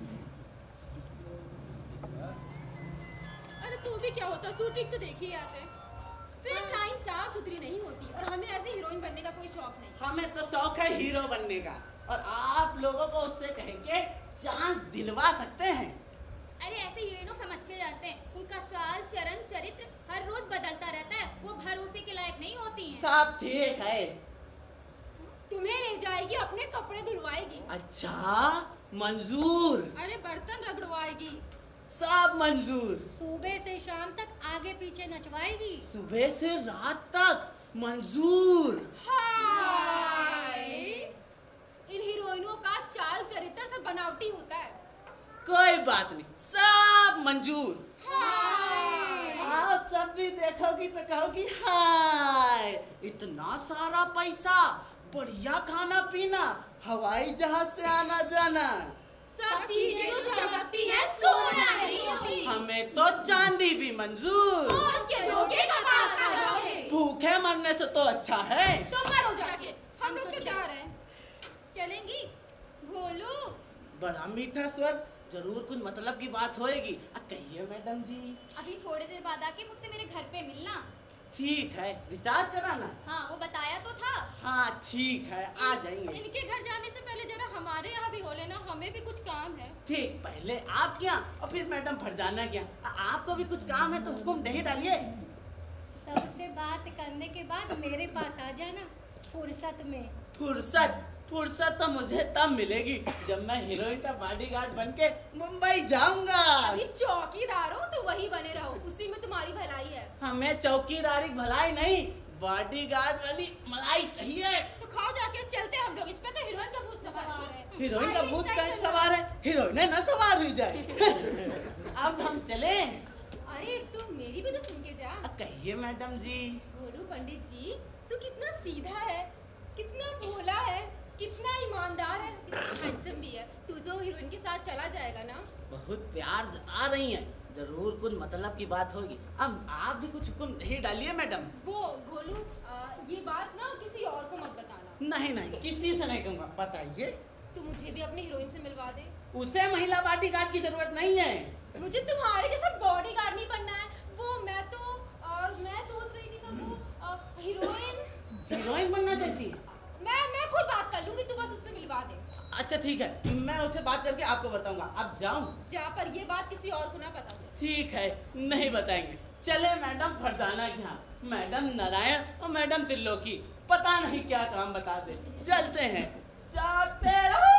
अरे तो भी क्या होता, शूटिंग तो देख ही आते। फिल्म लाइन साफ सुथरी नहीं होती और हमें ऐसे हीरोइन बनने का कोई शौक नहीं। हमें तो शौक है हीरो बनने का, और आप लोगों को उससे कह के चांस दिलवा सकते हैं। अरे ऐसे हीरोइनों को हम अच्छे जानते हैं, उनका चाल चरण चरित्र हर रोज बदलता रहता है, वो भरोसे के लायक नहीं होती हैं। सब ठीक है। तुम्हें ले जाएगी, अपने कपड़े धुलवाएगी। अच्छा, मंजूर। अरे बर्तन रगड़वाएगी। सब मंजूर। सुबह से शाम तक आगे पीछे नचवाएगी। सुबह से रात तक मंजूर। हाय, इन हीरोइनों का चाल चरित्र से बनावटी होता है। कोई बात नहीं, सब मंजूर। हाय, आप सब भी देखोगी तो कहोगी हाय, इतना सारा पैसा, बढ़िया खाना पीना, हवाई जहाज से आना जाना, सब चीजें जो चमकती है सोना नहीं होती। हमें तो चांदी भी मंजूर। उसके धोखे का पास आ जाओगे। भूखे मरने से तो अच्छा है। तो मरो जाके, हम लोग तो जा रहे हैं। चलेंगी? भोलू, बड़ा मीठा स्वर, जरूर कुछ मतलब की बात होएगी। कहिए मैडम जी। अभी थोड़ी देर बाद आके मुझसे मेरे घर पे मिलना। ठीक है, रिचार्ज कराना? हाँ, वो बताया तो था। हाँ ठीक है, आ जाएंगे। इनके घर जाने से पहले जरा हमारे यहाँ भी हो लेना, हमें भी कुछ काम है। ठीक, पहले आप क्या और फिर मैडम फरजाना क्या। आपको भी कुछ काम है तो हुक्म नहीं डालिए। सबसे बात करने के बाद मेरे पास आ जाना, फुर्सत में। फुर्सत फुर्सत तो मुझे तब मिलेगी जब मैं हीरोइन का बॉडीगार्ड बनके मुंबई जाऊंगा। अभी चौकीदार हो तो वही बने रहो, उसी में तुम्हारी भलाई है। हमें चौकीदारी भलाई नहीं, बॉडीगार्ड वाली मलाई चाहिए। तो खाओ जाके, चलते हम लोग। इस पे तो हीरोइन का भूत सवार है। हीरोइन का भूत कैसे सवार है? हीरोइन न सवार हुई जाए। अब हम चले। अरे तू मेरी भी तो सुन के जा। कहिए मैडम जी। गोलू पंडित जी, तू कितना सीधा है, कितना भोला है, कितना ईमानदार है, कितना हैंडसम भी है। तू तो हीरोइन के साथ चला जाएगा ना? बहुत प्यार जता रही हैं, जरूर कुछ मतलब की बात होगी। अब आप भी कुछ हुक्म नहीं डालिए मैडम। वो गोलू, आ, ये बात ना किसी और को मत बताना। नहीं नहीं, किसी से नहीं कहूँगा। बताइए। तू मुझे भी अपनी हीरोइन से मिलवा दे। उसे महिला बॉडीगार्ड की जरूरत नहीं है। मुझे तुम्हारे जैसा बॉडीगार्ड नहीं बनना है। वो मैं तो आ, मैं सोच रही थी ना वो हीरोइन हीरोइन बनना चाहती है। मैं मैं खुद बात कर लूंगी, तू बस उससे मिलवा दे। अच्छा ठीक है, मैं उससे बात करके आपको बताऊंगा। अब जाऊं? जा, पर ये बात किसी और को ना पता चले। ठीक है, नहीं बताएंगे। चले मैडम फरजाना के यहाँ। मैडम नारायण और मैडम त्रिलोकी पता नहीं क्या काम बता दे। चलते हैं, जाते रहो।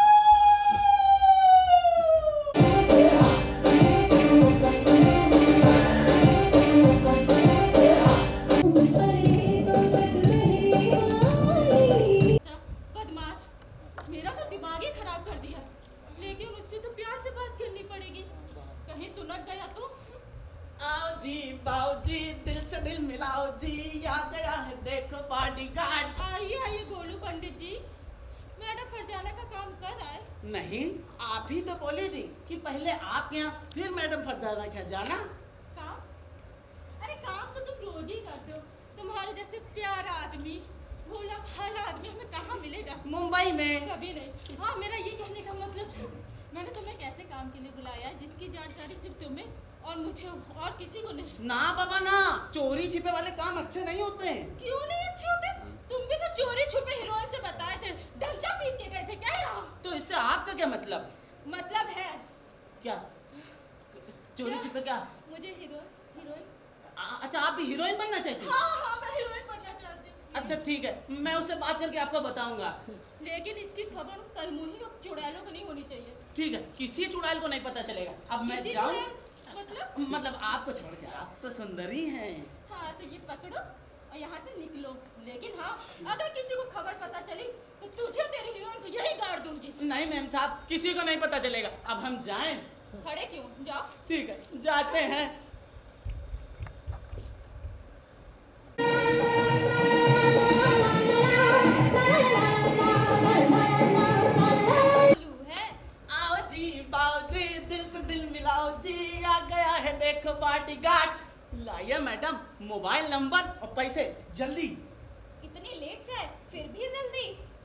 बदमाश, मेरा तो दिमाग ही खराब कर दिया। लेकिन उससे तो प्यार से बात करनी पड़ेगी, कहीं तुनक गया तो। आओ जी बाओ जी, दिल से दिल मिलाओ जी, आ गया है देखो बॉडीगार्ड। आइए आइए गोलू पंडित जी, मैडम फरजाना का काम कर आए। नहीं, आप ही तो बोली थी कि पहले आपके यहाँ फिर मैडम फरजाना के यहाँ जाना। काम? अरे काम तो तुम रोज ही करते हो। तुम्हारे जैसे प्यारा आदमी, भोला भाला आदमी हमें कहाँ मिलेगा? मुंबई में। कभी नहीं। हाँ, मेरा ये कहने का मतलब था, मैंने तुम्हें कैसे काम के लिए बुलाया है जिसकी जानकारी सिर्फ तुम्हें और मुझे और किसी को नहीं। ना बाबा ना, चोरी छिपे वाले काम अच्छे नहीं होते हैं। क्यों नहीं अच्छे होते? तुम भी तो चोरी छुपे हीरोइन से बताए थे, डंडा पीट के गए थे क्या यहाँ? तो इससे आपका क्या मतलब? मतलब है क्या? चोरी क्या? छिपे क्या? मुझे हीरोइन हीरोइन आ- अच्छा, आप भी हीरोइन बनना चाहती हैं? हाँ हाँ, मैं हीरोइन बनना चाहती हूँ। अच्छा ठीक है, मैं उससे बात करके आपको बताऊंगा। लेकिन इसकी खबर कलमुही और चुड़ैलों को नहीं होनी चाहिए। ठीक है, किसी चुड़ैल को नहीं पता चलेगा। अब मैं किसी जाऊं? चुड़ैल मतलब? मतलब आपको छोड़ के, आप तो सुंदरी हैं। हाँ, तो ये पकड़ो और यहाँ से निकलो। लेकिन हाँ, अगर किसी को खबर पता चली तो तुझे तेरी हीरोइन को यही गाड़ दूंगी। नहीं मैम साहब, किसी को नहीं पता चलेगा। अब हम जाएं? खड़े क्यों? जाओ। ठीक है, जाते हैं। आओ जी बाओ जी, दिल से दिल मिलाओ जी, आ गया है देखो बॉडीगार्ड। लाइए मैडम मोबाइल नंबर और पैसे जल्दी। इतनी लेट से आए, फिर भी जल्दी।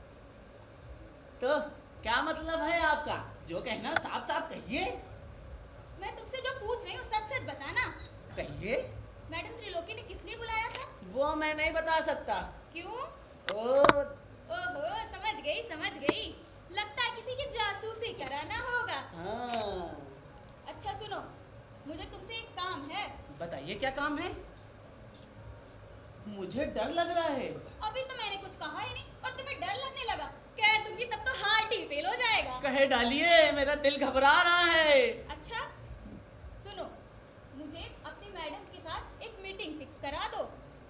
तो क्या मतलब है आपका? जो कहना साफ साफ कहिए। मैं तुमसे जो पूछ रही हूँ सच सच बताना। कहिए। मैडम त्रिलोकी ने किस लिए बुलाया था? वो मैं नहीं बता सकता। क्यों? ओ, ओहो, समझ गई समझ गई। लगता है किसी की जासूसी कराना होगा। हाँ। अच्छा सुनो, मुझे तुमसे एक काम है। बताइए क्या काम है? मुझे डर लग रहा है। अभी तो मैंने कुछ कहा ही नहीं और तुम्हें डर लगने लगा। कह दूंगी तब तो हार्ट ही फेल हो जाएगा। कहे डालिए, मेरा दिल घबरा रहा है। अच्छा सुनो, मुझे अपनी मैडम के साथ एक मीटिंग फिक्स करा दो।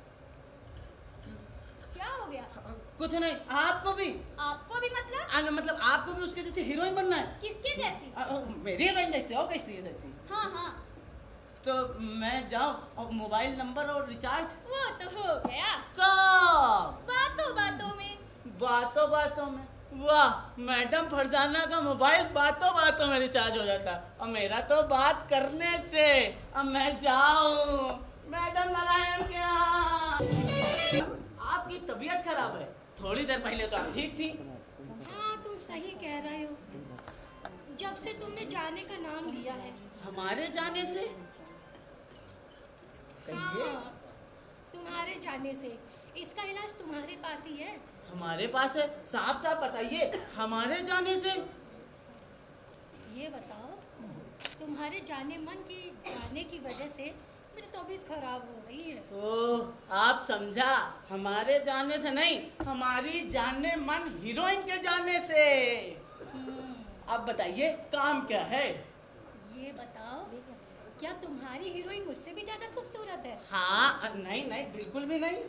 क्या हो गया? कुछ नहीं, आपको भी। आपको भी मतलब? आ, मतलब आपको भी उसके जैसे हीरोइन बनना है। किसके जैसी? आ, आ, मेरी हीरोइन जैसी और कैसी है जैसी? हाँ हाँ। तो मैं जाऊँ और मोबाइल नंबर और रिचार्ज? वो तो हो गया। कब? बातों बातों में। बातों बातों में? वाह, मैडम फरजाना का मोबाइल बातों बातों में रिचार्ज हो जाता और मेरा तो बात करने से। अब मैं जाऊँ मैडम नारायण के यहाँ। आपकी तबीयत खराब है, थोड़ी देर पहले तो आप ठीक थी। हाँ, तुम सही कह रहे हो। जब से तुमने जाने का नाम लिया है। हमारे जाने से? हाँ, तुम्हारे जाने से। इसका इलाज तुम्हारे पास ही है। हमारे पास है? साफ साफ बताइए, हमारे जाने से। ये बताओ, तुम्हारे जाने मन की जाने की वजह से मेरी तबीयत खराब हो रही है। ओह, आप समझा, हमारे जाने से नहीं, हमारी जाने मन हीरोइन के जाने से। अब बताइए काम क्या है? ये बताओ, क्या तुम्हारी हीरोइन मुझसे भी ज्यादा खूबसूरत है? हाँ, नहीं नहीं बिल्कुल भी नहीं।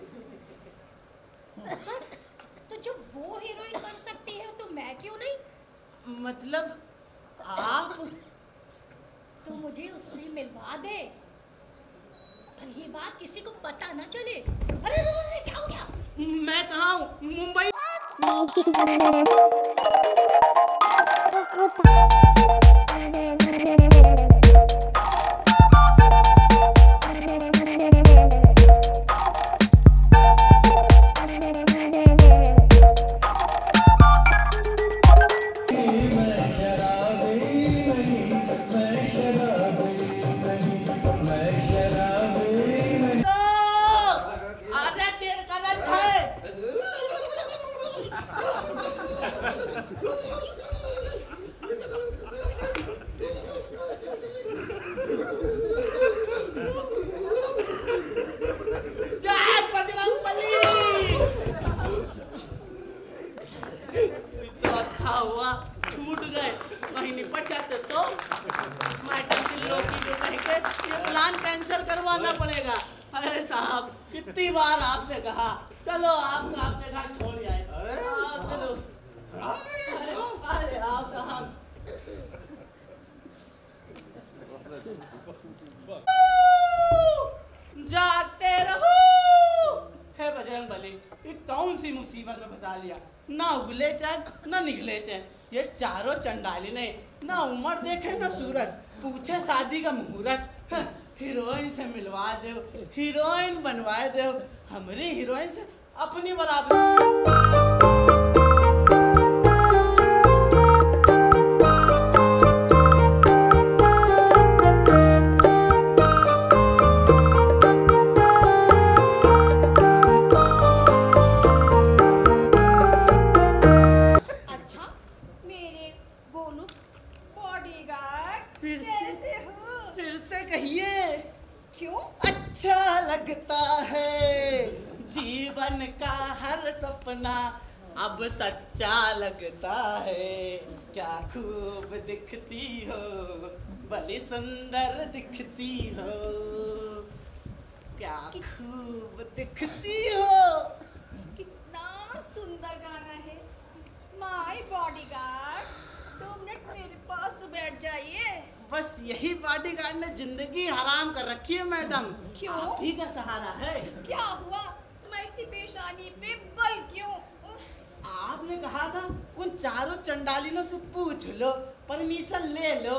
बस, तो जब वो हीरोइन बन सकती है तो मैं क्यों नहीं? मतलब आप? तो मुझे उससे मिलवा दे, पर ये बात किसी को पता ना चले। अरे अरे अरे क्या हो गया? मैं कहाँ हूँ? मुंबई। छूट गए, कहीं निपट जाते तो मैडम त्रिलोकी को कहीं के ये प्लान कैंसिल करवाना पड़ेगा। अरे साहब, कितनी बार आपसे कहा चलो आपको आपके घर छोड़ जाए। आप चलो। अरे आप साहब, जागते रहो। हे बजरंग बली, ये कौन सी मुसीबत में फंसा लिया? ना उगले चैन ना निकले चैन। ये चारों चंडाली ने ना उम्र देखे ना सूरत, पूछे शादी का मुहूर्त। हीरोइन से मिलवा दो, हीरोइन बनवा दो, हमारी हीरोइन से अपनी बराबर। जीवन का हर सपना अब सच्चा लगता है। क्या खूब दिखती हो, बड़ी सुंदर दिखती हो, क्या खूब दिखती हो। कितना सुंदर गाना है। माय बॉडीगार्ड, दो मिनट मेरे पास तो बैठ जाइए। बस यही बॉडीगार्ड ने जिंदगी हराम कर रखी है मैडम। क्यों? आप ही का सहारा है। क्या हुआ? मैं इतनी पेशानी पे बल क्यों? आपने कहा था उन चारों चंडालिनों से पूछ लो, परमिशन ले लो।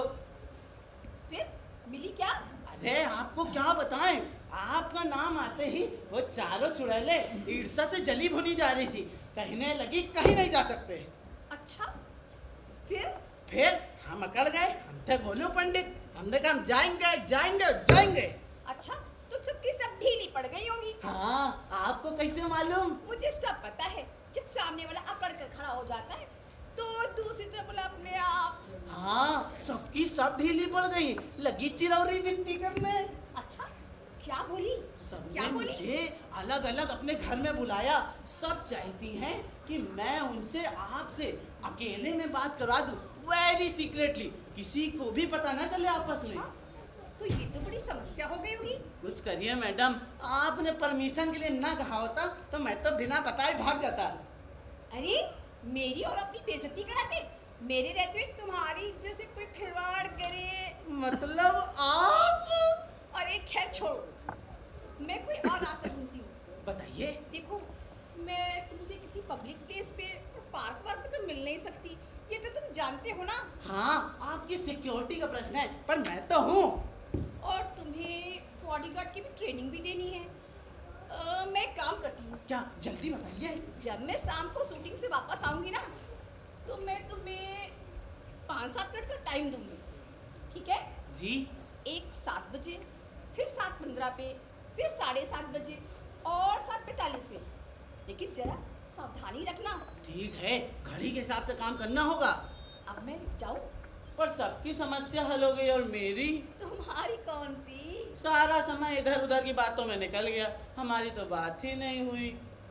फिर मिली क्या? अरे आपको क्या बताएं, आपका नाम आते ही वो चारों चुड़ैले ईर्ष्या से जली भुनी जा रही थी। कहने लगी कहीं नहीं जा सकते। अच्छा, फिर फिर हम अकड़ गए। हम थे गोलू पंडित, हमने कहा हम जाएंगे जाएंगे जाएंगे। अच्छा, तो सबकी सब ढीली पड़ गई होंगी। हाँ, आपको कैसे मालूम? मुझे सब पता है। जब सामने वाला अकड़ कर खड़ा हो जाता है तो दूसरी तरफ बोला अपने आप। हाँ, सबकी सब ढीली पड़ गई, लगी चिरौरी विनती करने। अच्छा, क्या बोली? सबने मुझे अलग अलग अपने घर में बुलाया। सब चाहती हैं कि मैं उनसे आपसे अकेले में बात करवा दूं, वेरी सीक्रेटली, किसी को भी पता ना चले आपस में। तो ये तो बड़ी समस्या हो गई होगी। कुछ करिए मैडम, आपने परमिशन के लिए ना कहा होता तो मैं तो बिना बताए भाग जाता। अरे मेरी और अपनी बेइज्जती कराते, मेरे रहते हुए तुम्हारी जैसे कोई खिलवाड़ करे। मतलब आप? अरे खैर छोड़ो, मैं कोई और रास्ता ढूंढती हूँ। बताइए। देखो, मैं तुमसे किसी पब्लिक प्लेस पे और पार्क वार्क पे तो मिल नहीं सकती, ये तो तुम जानते हो ना। हाँ, आपकी सिक्योरिटी का प्रश्न है, पर मैं तो हूँ। और तुम्हें बॉडीगार्ड की भी ट्रेनिंग भी देनी है। आ, मैं काम करती हूँ। क्या? जल्दी बताइए। जब मैं शाम को शूटिंग से वापस आऊंगी ना, तो मैं तुम्हें पाँच सात मिनट का टाइम दूंगी, ठीक है? जी। एक सात बजे, फिर सात पंद्रह पे, फिर साढ़े सात बजे और सात पैंतालीस पे। लेकिन जरा सावधानी रखना। ठीक है, घड़ी के हिसाब से काम करना होगा। अब मैं जाऊँ? पर सबकी समस्या हल हो गई और मेरी? तुम्हारी कौन सी? सारा समय इधर उधर की बातों में निकल गया, हमारी तो बात ही नहीं हुई।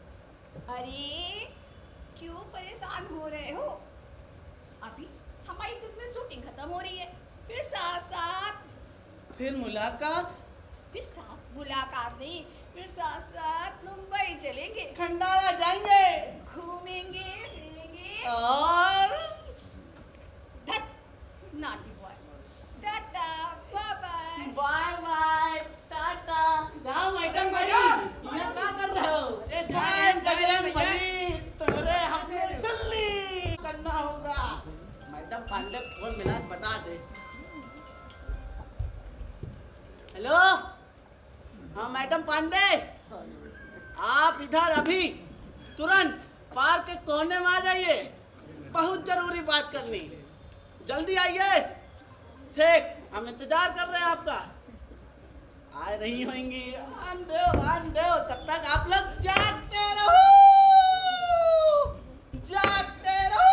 अरे क्यों परेशान हो रहे हो? अभी हमारी तुम में शूटिंग खत्म हो रही है, फिर साथ साथ फिर मुलाकात, फिर साथ मुलाकात नहीं, फिर साथ साथ मुंबई चलेंगे, खंडाला जाएंगे, घूमेंगे फिरेंगे और धत naughty boy. Tata bye bye. Bye bye tata. जाओ मैडम मैडम, यहाँ क्या कर रहे हो? जय बजरंग बली, तुम्हारे हमने सल्ली करना होगा। मैडम पांडे फोन मिला के बता दे। हेलो, हाँ मैडम पांडे, आप इधर अभी तुरंत पार्क के कोने में आ जाइए, बहुत जरूरी बात करनी, जल्दी आइए। ठीक, हम इंतजार कर रहे हैं आपका। आ रही होंगी, आन दो आन दो, तब तक आप लोग जागते रहो, जागते रहो,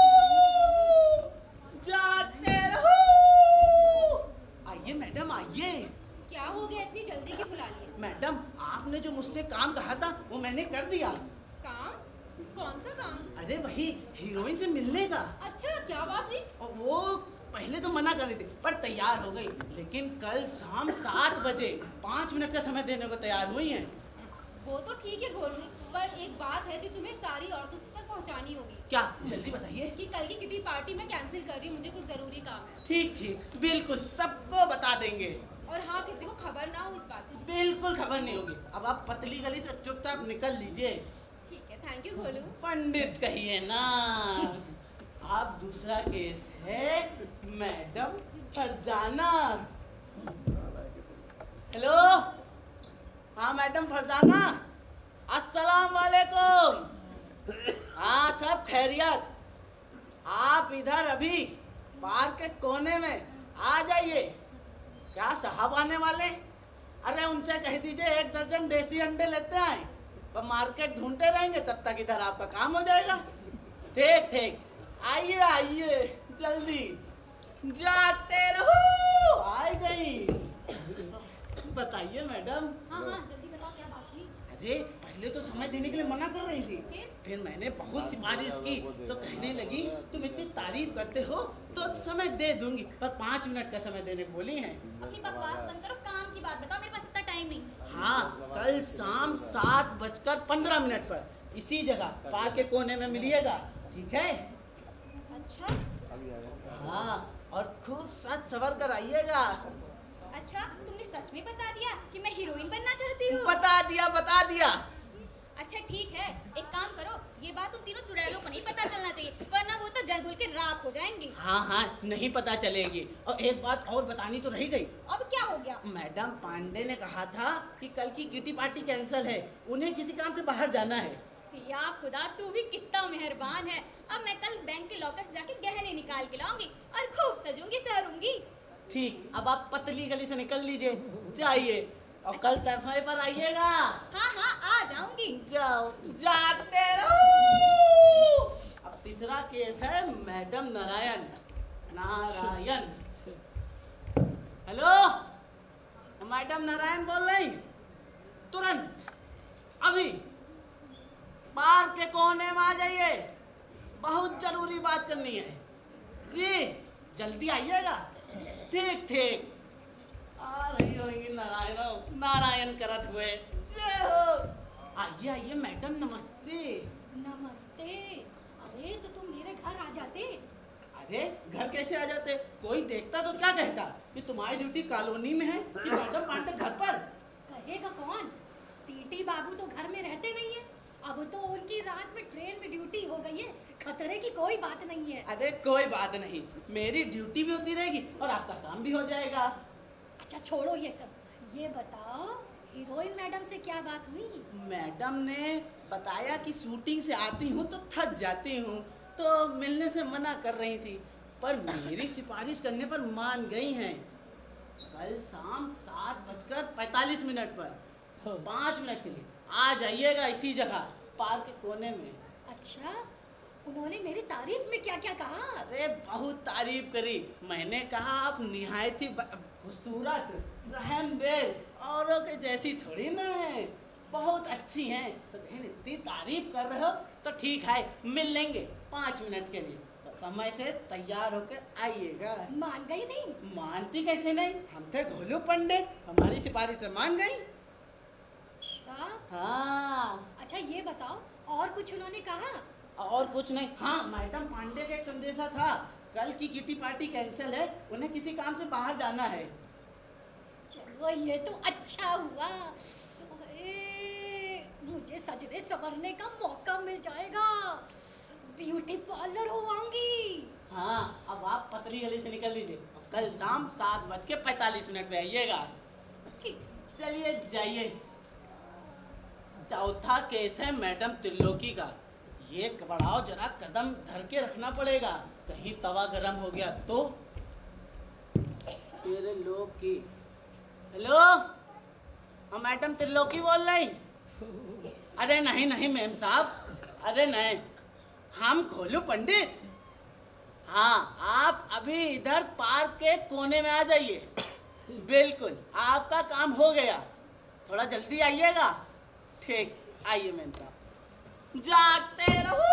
जागते रहो। आइए मैडम आइए। क्या हो गया, इतनी जल्दी क्यों बुला लिया? मैडम, आपने जो मुझसे काम कहा था वो मैंने कर दिया। काम? कौन सा काम? अरे वही हीरोइन से मिलने का। अच्छा, क्या बात हुई? वो पहले तो मना कर रही थी पर तैयार हो गई, लेकिन कल शाम सात बजे पाँच मिनट का समय देने को तैयार हुई हैं। वो तो ठीक है गोलू, पर एक बात है जो तुम्हें सारी औरतों तक पहुंचानी होगी। क्या? जल्दी बताइए। कि कल की किटी पार्टी में कैंसिल कर रही हूँ, मुझे कुछ जरूरी काम है। ठीक ठीक, बिल्कुल सबको बता देंगे। और हाँ, किसी को खबर ना हो इस बात की। बिल्कुल खबर नहीं होगी। अब आप पतली गली से चुपचाप निकल लीजिए। ठीक है, थैंक यू गोलू। पंडित कहिए ना। आप दूसरा केस है मैडम फरजाना। हेलो, हाँ मैडम फरजाना, अस्सलाम वालेकुम। हाँ सब खैरियत। आप इधर अभी पार्क के कोने में आ जाइए। क्या साहब आने वाले? अरे उनसे कह दीजिए एक दर्जन देसी अंडे लेते आए, पर मार्केट ढूंढते रहेंगे तब तक इधर आपका काम हो जाएगा। ठीक ठीक, आइए आइए जल्दी, जाते रहो। आ गई। बताइए मैडम। हाँ हाँ जल्दी बताओ क्या बात हुई। अरे पहले तो समय देने के लिए मना कर रही थी, फिर? फिर मैंने बहुत सिफारिश की तो कहने लगी तुम इतनी तारीफ करते हो तो समय दे दूंगी, पर पाँच मिनट का समय देने को बोली हैं। अपनी बकवास बंद करो, काम की बात बताओ, मेरे पास इतना टाइम नहीं। हाँ, कल शाम सात बजकर पंद्रह मिनट पर इसी जगह पार्क के कोने में मिलिएगा, ठीक है? अच्छा हाँ, और खूब सच सवर कर आइएगा। अच्छा, तुमने सच में बता दिया कि मैं हीरोइन बनना चाहती हूँ? बता दिया बता दिया। अच्छा ठीक है, एक काम करो, ये बात उन तीनों चुड़ैलों को नहीं पता चलना चाहिए, वरना वो तो जल भूल के राख हो जाएंगी। हाँ हाँ, नहीं पता चलेगी। और एक बात और बतानी तो रही गई। अब क्या हो गया? मैडम पांडे ने कहा था कि कल की किटी पार्टी कैंसिल है, उन्हें किसी काम से बाहर जाना है। या खुदा, तू भी कितना मेहरबान है। अब मैं कल बैंक के लॉकर से जाके गहने निकाल के लाऊंगी और खूब सजूंगी सहरूंगी। ठीक, अब आप पतली गली से निकल लीजिए, जाइए और कल तरफे पर आइएगा। हाँ हाँ आ जाऊंगी। जाओ, जाते रहो। अब तीसरा केस है madam Narayan. Narayan, hello, madam Narayan बोल रही? तुरंत अभी पार्क के कोने में आ जाइए, बहुत जरूरी बात करनी है। जी जल्दी आइएगा। ठीक ठीक, आ रही होंगी नारायण नारायण करत हुए। जय हो। आइए आइए मैडम, नमस्ते। नमस्ते। अरे तो तुम मेरे घर आ जाते। अरे घर कैसे आ जाते? कोई देखता तो क्या कहता कि तुम्हारी ड्यूटी कॉलोनी में है कि मैडम पांडे घर पर? कहेगा कौन? टीटी बाबू तो घर में रहते नहीं है, अब तो उनकी रात में ट्रेन में ड्यूटी हो गई है, खतरे की कोई बात नहीं है। अरे कोई बात नहीं, मेरी ड्यूटी भी होती रहेगी और आपका काम भी हो जाएगा। अच्छा छोड़ो ये सब, ये बताओ हीरोइन मैडम से क्या बात हुई? मैडम ने बताया कि शूटिंग से आती हूँ तो थक जाती हूँ, तो मिलने से मना कर रही थी, पर मेरी सिफारिश करने पर मान गई हैं। कल शाम सात बजकर पैंतालीस मिनट पर पाँच मिनट के लिए आ जाइएगा इसी जगह पार्क के कोने में। अच्छा, उन्होंने मेरी तारीफ में क्या क्या कहा? अरे बहुत तारीफ करी। मैंने कहा आप निहायत ही खूबसूरत, रहमदिल, औरों के जैसी थोड़ी ना है, बहुत अच्छी हैं। तो कहीं इतनी तारीफ कर रहे हो तो ठीक है, मिल लेंगे पाँच मिनट के लिए। तो समय से तैयार होकर आइएगा। मान गई नहीं? मानती कैसे नहीं, हम थे घोलू पंडित, हमारी सिफारिश से मान गई। अच्छा हाँ। अच्छा ये बताओ और कुछ उन्होंने कहा? और कुछ नहीं। हाँ, मैडम पांडे का एक संदेशा था, कल की किटी पार्टी कैंसिल है, उन्हें किसी काम से बाहर जाना है। चलो ये तो अच्छा हुआ। अरे मुझे सजने संवरने का मौका मिल जाएगा, ब्यूटी पार्लर होवांगी। हाँ, अब आप पतली गली से निकल लीजिए, कल शाम सात बज के पैतालीस मिनट में आइएगा। चलिए जाइए। चौथा केस है मैडम त्रिलोकी का, ये बढ़ाओ जरा, कदम धर के रखना पड़ेगा, कहीं तवा गरम हो गया तो। तेरे लोग की। हेलो, हम मैडम त्रिलोकी बोल रही? अरे नहीं नहीं मैम साहब, अरे नहीं, हम घोलू पंडित। हाँ, आप अभी इधर पार्क के कोने में आ जाइए। बिल्कुल, आपका काम हो गया, थोड़ा जल्दी आइएगा। ठीक, आइए मैम साहब। जागते रहो।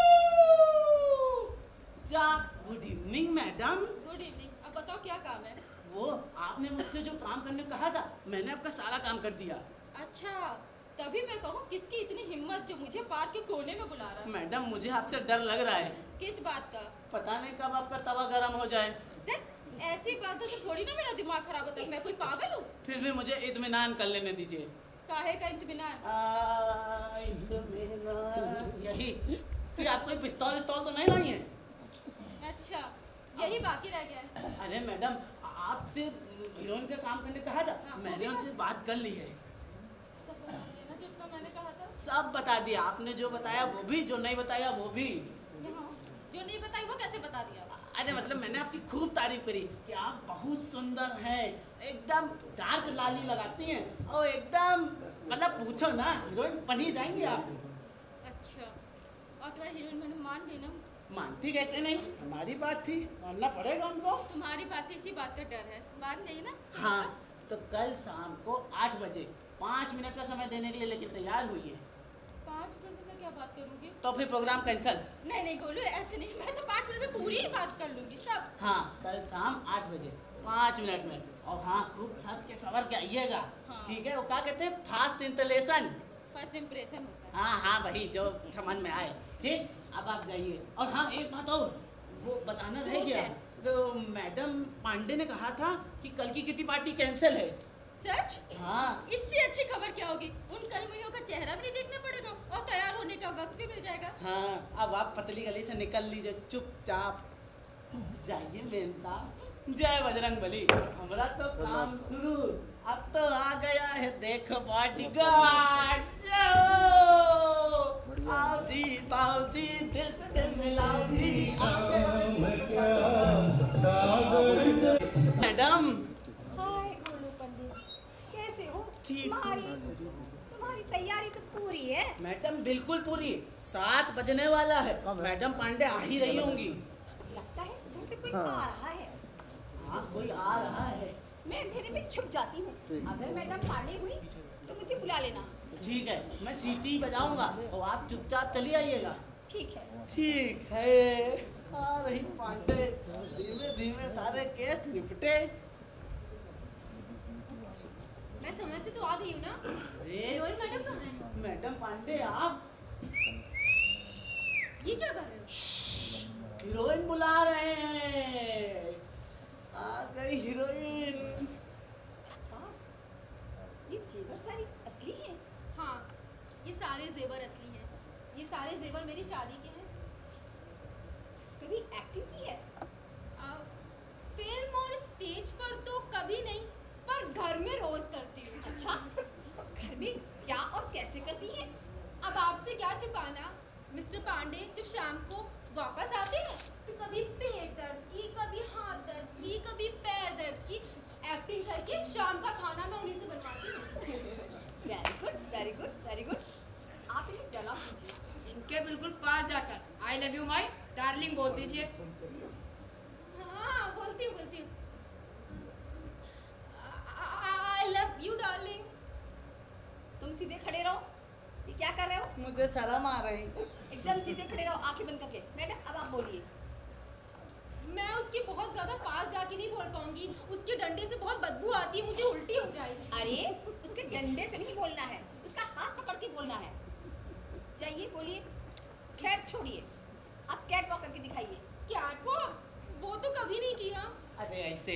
जाग। Good evening madam. Good evening. अब बताओ क्या काम है? वो आपने मुझसे जो काम करने को कहा था, मैंने आपका सारा काम कर दिया। अच्छा, तभी मैं कहूँ किसकी इतनी हिम्मत जो मुझे पार्क के कोने में बुला रहा है। मैडम मुझे आपसे डर लग रहा है। किस बात का? पता नहीं कब आपका तवा गरम हो जाए। देख, ऐसी बातों से थोड़ी ना मेरा दिमाग खराब होता है, मैं कोई पागल हूँ? फिर भी मुझे इत्मीनान कर लेने दीजिए। काहे का इत्मीनान? आ, इत्मीनान यही कि आप कोई पिस्तौल विस्तौल तो नहीं लाई है? अच्छा, यही बाकी रह गया है। अरे मैडम, आपसे हीरोइन का काम करने कहा था, हाँ, मैंने उनसे बात कर ली है। सब बता देना जितना मैंने कहा था। सब बता दिया आपने, जो बताया वो भी, जो नहीं बताया वो भी। यहाँ जो नहीं बताई वो कैसे बता दिया? अरे मतलब मैंने आपकी खूब तारीफ करी कि आप बहुत सुंदर हैं, एकदम डार्क लाली लगाती हैं और एकदम मतलब पूछो ना, हीरोइन बन ही जाएंगी आप। अच्छा, और थोड़ा हीरोइन मैंने मान गई ना? मानती कैसे नहीं, हमारी बात थी, मानना पड़ेगा उनको। तुम्हारी बात थी, इसी बात का डर है, मान गई ना? हाँ, तो कल शाम को आठ बजे पाँच मिनट का समय देने के लिए लेकिन तैयार हुई है। पाँच मिनट में क्या बात करूँगी? तो फिर प्रोग्राम कैंसिल। नहीं नहीं गोलू, ऐसे नहीं, मैं तो पाँच मिनट में पूरी ही बात कर लूँगी सब। हाँ, कल शाम आठ बजे पाँच मिनट में, और हाँ खूब सज के सवर के आइएगा। हाँ। ठीक है, वो क्या कहते हैं, फास्ट इंस्टॉलेशन। फर्स्ट इम्प्रेशन होता है। हाँ हाँ वही, जो समझ में आए। ठीक, अब आप जाइए। और हाँ एक बात और, वो बताना रह गया, तो मैडम पांडे ने कहा था कि कल की किटी पार्टी कैंसिल है। सच? हाँ। इससे अच्छी खबर क्या होगी, उन कलमुइयों का चेहरा भी नहीं देखना पड़ेगा और तैयार होने का वक्त भी मिल जाएगा। हाँ, अब आप पतली गली से निकल लीजिए चुपचाप। जाइए मैम साहब। जय बजरंगबली। हमारा तो काम शुरू, अब तो आ गया है देखो बॉडीगार्ड। आओ जी पाओ जी, दिल से दिल मिलाओ जी। मैडम। हाय गोलू पंडित, कैसे हो? ठीक। तुम्हारी तुम्हारी तैयारी तो पूरी है। मैडम बिल्कुल पूरी, सात बजने वाला है, मैडम पांडे आ ही रही होंगी। लगता है उधर से कोई आ रहा है। हाँ, कोई आ रहा है। मैं अंधेरे में छुप जाती हूँ, अगर मैडम पार्टी हुई तो मुझे बुला लेना। ठीक है, मैं सीटी बजाऊंगा और आप चुपचाप चली आइएगा। ठीक है। ठीक है, आ रही पांडे, धीमे धीमे सारे केस निपटे। मैं समय से तो आ गई हूँ ना? हीरोइन मैडम कहाँ है? मैडम पांडे आप ये क्या कर रहे हो? हीरोइन बुला रहे हैं। आ गई हीरोइन। ये जेवर सारी असली है? हाँ, ये सारे जेवर असली हैं। ये सारे जेवर मेरी शादी के हैं। कभी एक्टिंग की है? आ, फिल्म और स्टेज पर तो कभी नहीं, पर घर में रोज करती हूँ। अच्छा, घर में क्या और कैसे करती है? अब आपसे क्या छुपाना, मिस्टर पांडे जब शाम को वापस आते हैं तो कभी पेट दर्द की, कभी हाथ दर्द की, कभी पैर दर्द की एक्टिंग करके शाम का खाना मैं उन्हीं से बनवाती हूँ। Very good, very good, very good. आप इन्हें डायलॉग कीजिए। इनके बिल्कुल पास जाकर I love you my darling बोल दीजिए। हाँ, बोलती हूँ बोलती हूँ। I love you darling. तुम सीधे खड़े रहो। ये क्या कर रहे हो? मुझे शर्म आ रही। एकदम सीधे खड़े रहो, आंखें बंद करके। मैडम अब आप बोलिए। मैं उसके बहुत ज्यादा पास जाके नहीं बोल पाऊंगी, उसके डंडे से बहुत बदबू आती है, मुझे उल्टी हो जाएगी। अरे उसके डंडे से नहीं बोलना है, उसका हाथ पकड़ के बोलना है। जाइए बोलिए। खैर छोड़िए, आप कैट वॉक करके दिखाइए। Cat walk? वो तो कभी नहीं किया। अरे ऐसे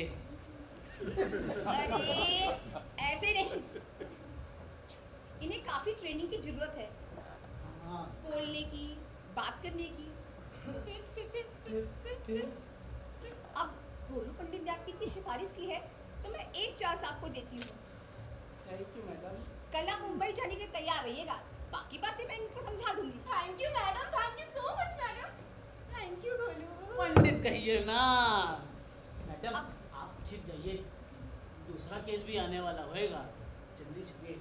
अरे ऐसे नहीं, इन्हें काफी ट्रेनिंग की जरूरत है, बोलने की, बात करने की। फिर फिर फिर फिर फिर फिर अब गोलू पंडित ने आपकी इतनी सिफारिश की है तो मैं एक चांस आपको देती हूँ। Thank you madam. कल आप मुंबई जाने के लिए तैयार रहिएगा, बाकी बातें मैं इनको समझा दूंगी। Thank you madam, thank you so much madam. Thank you Golu. Pandit कहिए ना। मैडम आप छिप जाइए, दूसरा केस भी आने वाला होएगा, जल्दी छिपिए।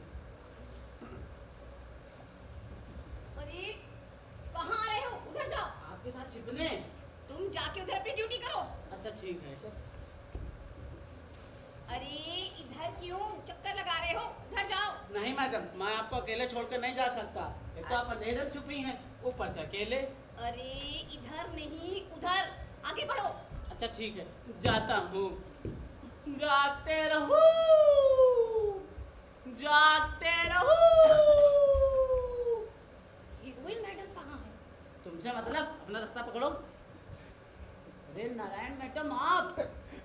अरे कहाँ आ रहे हो? उधर जाओ। आपके साथ छिपने? तुम जाके उधर अपनी ड्यूटी करो। अच्छा ठीक है। अरे इधर क्यों चक्कर लगा रहे हो? उधर जाओ। नहीं मैडम, मैं आपको अकेले छोड़कर नहीं जा सकता। एक तो आप अंधेरे में छुपी हैं, ऊपर से अकेले। अरे इधर नहीं उधर, आगे बढ़ो। अच्छा ठीक है, जाता हूँ। जागते रहो, जागते रहो। हीरोइन मैडम कहाँ है? तुमसे मतलब, अपना रास्ता पकड़ो। अरे नारायण मैडम आप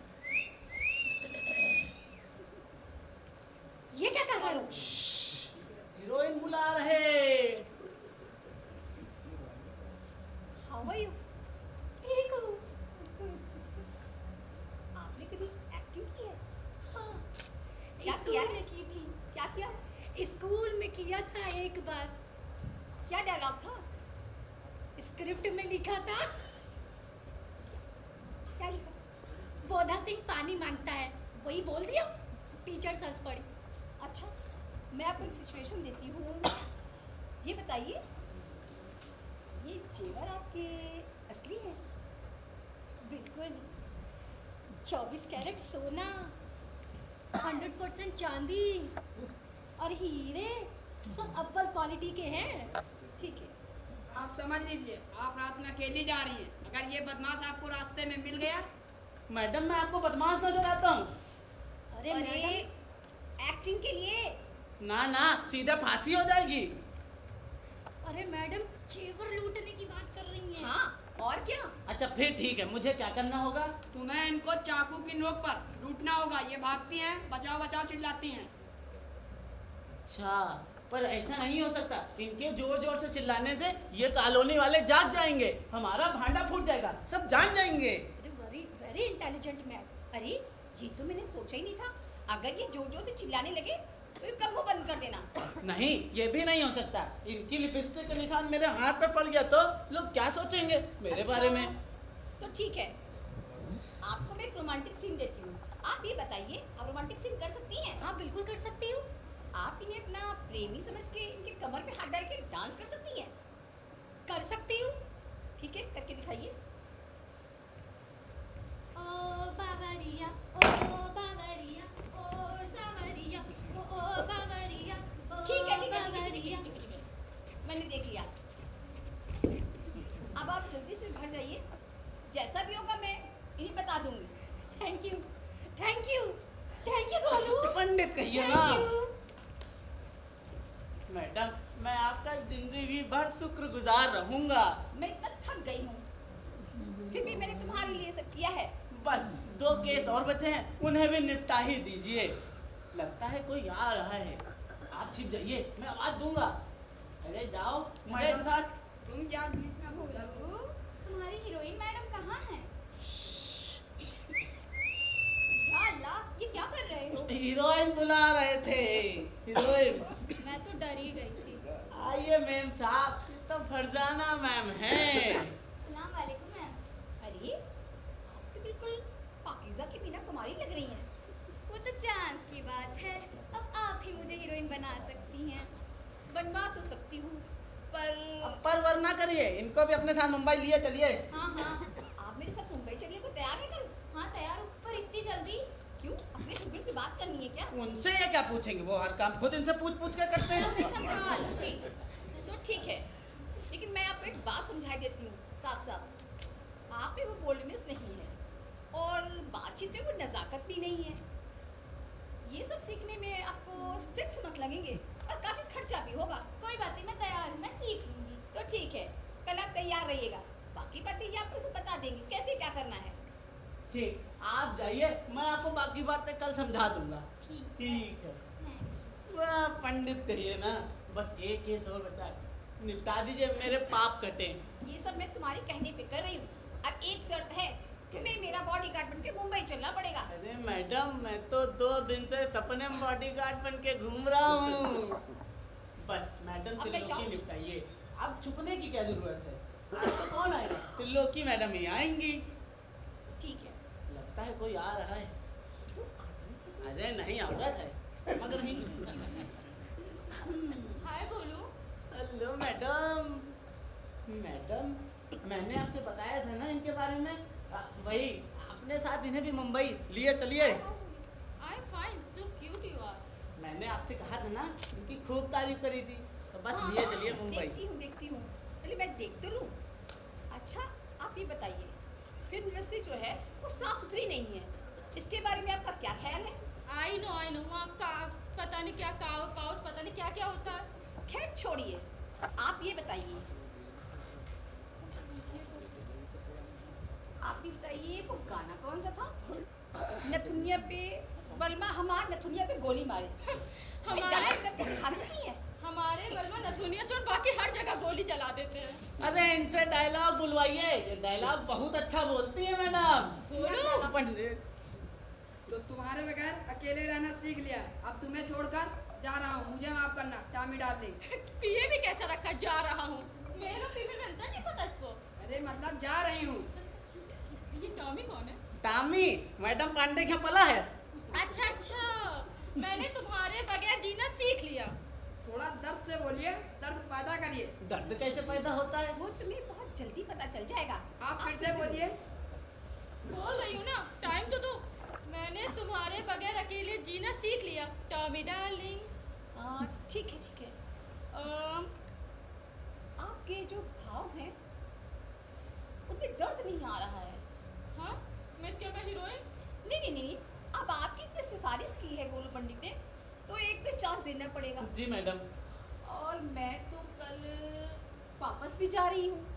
ये क्या कर रहे हो? हीरोइन बुला रहे। How are you? ठीक हूँ। आपने कभी एक्टिंग की है? हाँ, क्या स्कूल किया? में की थी। क्या किया? स्कूल में किया था एक बार। क्या डायलॉग था? स्क्रिप्ट में लिखा था। क्या लिखा? बोधा सिंह पानी मांगता है, वही बोल दिया। टीचर सस पड़ी। अच्छा, मैं आपको एक सिचुएशन देती हूँ। ये बताइए, ये जेवर आपके असली हैं? बिल्कुल। चौबीस कैरेट सोना, हंड्रेड परसेंट चांदी और हीरे सब अव्वल क्वालिटी के हैं। ठीक है, आप समझ लीजिए, आप रात में अकेली जा रही हैं। अगर ये बदमाश आपको रास्ते में मिल गया। मैडम मैं आपको बदमाश नजर आता हूँ। अरे, अरे एक्टिंग के लिए। ना ना, सीधा फांसी हो जाएगी। अरे मैडम, जेवर लूटने की बात कर रही हैं। हाँ, और क्या? अच्छा फिर ठीक है, मुझे क्या करना होगा? तुम्हें इनको चाकू की नोक पर लूटना होगा। ये भागती हैं, बचाओ बचाओ चिल्लाती हैं। अच्छा, पर ऐसा नहीं हो सकता। इनके जोर जोर से चिल्लाने से ये कॉलोनी वाले जाग जाएंगे, हमारा भांडा फूट जाएगा, सब जान जाएंगे। Very very intelligent man. अरे ये तो मैंने सोचा ही नहीं था। अगर ये जोर जोर से चिल्लाने लगे तो इसका मुंह बंद कर देना। नहीं, ये भी नहीं हो सकता। इनकी लिपस्टिक का निशान मेरे हाथ पे पड़ गया तो लोग क्या सोचेंगे मेरे अच्छा, बारे में। तो ठीक है, आपको मैं एक रोमांटिक सीन देती हूँ। आप ये बताइए, आप रोमांटिक सीन कर सकती हैं? हाँ बिल्कुल कर सकती हूँ। आप इन्हें अपना प्रेमी समझ के इनके कमर पे हाथ डाल के डांस कर सकती हैं? कर सकती हूँ। ठीक है, करके दिखाइए। ओ बावरिया, ओ बावरिया, ओ सावरिया, ओ ओ बावरिया, ओ ठीक है, ठीक है, ठीक है, ठीक है, बावरिया। ठीक है, ठीक है। मैंने देख लिया। अब आप जल्दी से घर जाइए, जैसा भी होगा मैं इन्हें बता दूंगी। Thank you, thank you, thank you Golu. Pandit कहिए ना। मैडम मैं आपका जिंदगी भर शुक्रगुजार रहूंगा। मैं इतना थक गई हूँ, फिर भी मैंने तुम्हारे लिए सब किया है। बस दो केस और बचे हैं, उन्हें भी निपटा ही दीजिए। लगता है कोई आ रहा है। आप छिप जाइए, मैं आवाज दूंगा। अरे जाओ मैडम साथ। तुम यार बीच में बोल गोलू, तुम्हारी हीरोइन मैडम कहाँ हैं? या अल्लाह, ये क्या कर रहे हो? हीरोइन बुला रहे थे। हीरोइन। मैं तो डर ही गई थी। आइए मैम साहब, तो फरजाना मैम हैं। सलाम वालेकुम मैम। अरे आप तो बिल्कुल पाकीज़ा की मीना कुमारी लग रही हैं। वो तो चांस की बात है, अब आप ही मुझे हीरोइन बना सकती हैं। बनवा तो सकती हूँ, पर अब पर वरना करिए, इनको भी अपने साथ मुंबई लिए चलिए। हाँ हाँ आप मेरे साथ मुंबई चलिए को तैयार है कल? हाँ तैयार हूँ, पर इतनी जल्दी क्यों? अपने हस्बैंड से बात करनी है क्या? उनसे ये क्या पूछेंगे, वो हर काम खुद इनसे पूछ पूछ कर करते हैं। मैं समझा लूँगी। तो ठीक है, लेकिन मैं आपको एक बात समझा देती हूँ साफ साफ। आप में वो बोल्डनेस नहीं है। और बातचीत में कोई नज़ाकत भी नहीं है। ये सब सीखने में आपको सिक्स मंथ लगेंगे और काफ़ी खर्चा भी होगा। कोई बात नहीं, मैं तैयार हूँ, मैं सीख लूंगी। तो ठीक है, कल आप तैयार रहिएगा। बाकी बातें ये आपको सब बता देंगे कैसे क्या करना है। ठीक, आप जाइए, मैं आपको बाकी बातें कल समझा दूंगा। ठीक ठीक है। वाह पंडित कहिए ना, बस एक केस और बचा है, निपटा दीजिए, मेरे पाप कटे। ये सब मैं तुम्हारे कहने पे कर रही हूँ। अब एक शर्त है, तुम्हें मेरा बॉडीगार्ड बनके मुंबई चलना पड़ेगा। अरे मैडम, मैं तो दो दिन से सपने में बॉडीगार्ड बन के घूम रहा हूँ। बस मैडम अब मैं त्रिलोकी जाऊँ? निपटाइए, अब छुपने की क्या जरूरत है? आज तो कौन आएगा? त्रिलोकी मैडम ही आएंगी। ठीक है। लगता है कोई आ रहा है। अरे नहीं, औरत है मगर नहीं। Hi Golu. Hello madam. Madam, मैंने आपसे बताया था ना इनके बारे में, आ, वही अपने साथ इन्हें भी मुंबई लिए चलिए। I am fine, so cute you are. मैंने आपसे कहा था ना, इनकी खूब तारीफ करी थी, तो बस लिए चलिए मुंबई। देखती हूँ देखती हूँ, चलिए मैं देख तो लूँ। अच्छा आप ये बताइए, फिल्म यूनिवर्सिटी जो है वो साफ सुथरी नहीं है, इसके बारे में आपका क्या ख्याल है? आई नो आई नो, वहाँ का पता नहीं क्या काव पाउच पता नहीं क्या क्या होता है। खैर छोड़िए, आप ये बताइए, आप ये बताइए वो गाना कौन सा था? नथुनिया पे बलमा हमार नथुनिया पे गोली मारे। हमारे खा सकती है? हमारे बलमा नथुनिया छोड़ बाकी हर जगह गोली चला देते हैं। अरे इनसे डायलॉग बुलवाइए, ये डायलॉग बहुत अच्छा बोलती है मैडम। बोलो। पंडित, तो तुम्हारे बगैर अकेले रहना सीख लिया, अब तुम्हें छोड़कर जा रहा हूँ, मुझे माफ करना टामी डार्लिंग। पीए भी कैसा रखा, जा रहा हूँ, मेल और फीमेल में अंतर नहीं पता इसको। अरे मतलब जा रही हूँ। ये टॉमी कौन है? टामी मैडम पांडे क्या पला है? अच्छा अच्छा, मैंने तुम्हारे बगैर जीना सीख लिया। थोड़ा दर्द से बोलिए, दर्द पैदा करिए। दर्द कैसे पैदा होता है? वो तुम्हें बहुत जल्दी पता चल जाएगा। आप फिर से बोलिए। बोल रही हूँ ना, टाइम तो दो। मैंने तुम्हारे बगैर अकेले जीना सीख लिया, टॉमी डार्लिंग। ठीक है ठीक है। अम, आपके जो भाव हैं उनमें दर्द नहीं आ रहा है। हाँ, मैं इसके मैं हीरोइन? नहीं नहीं नहीं, अब आपकी इतनी सिफारिश की है गोलू पंडित ने, तो एक तो चांस देना पड़ेगा। जी मैडम। और मैं तो कल वापस भी जा रही हूँ,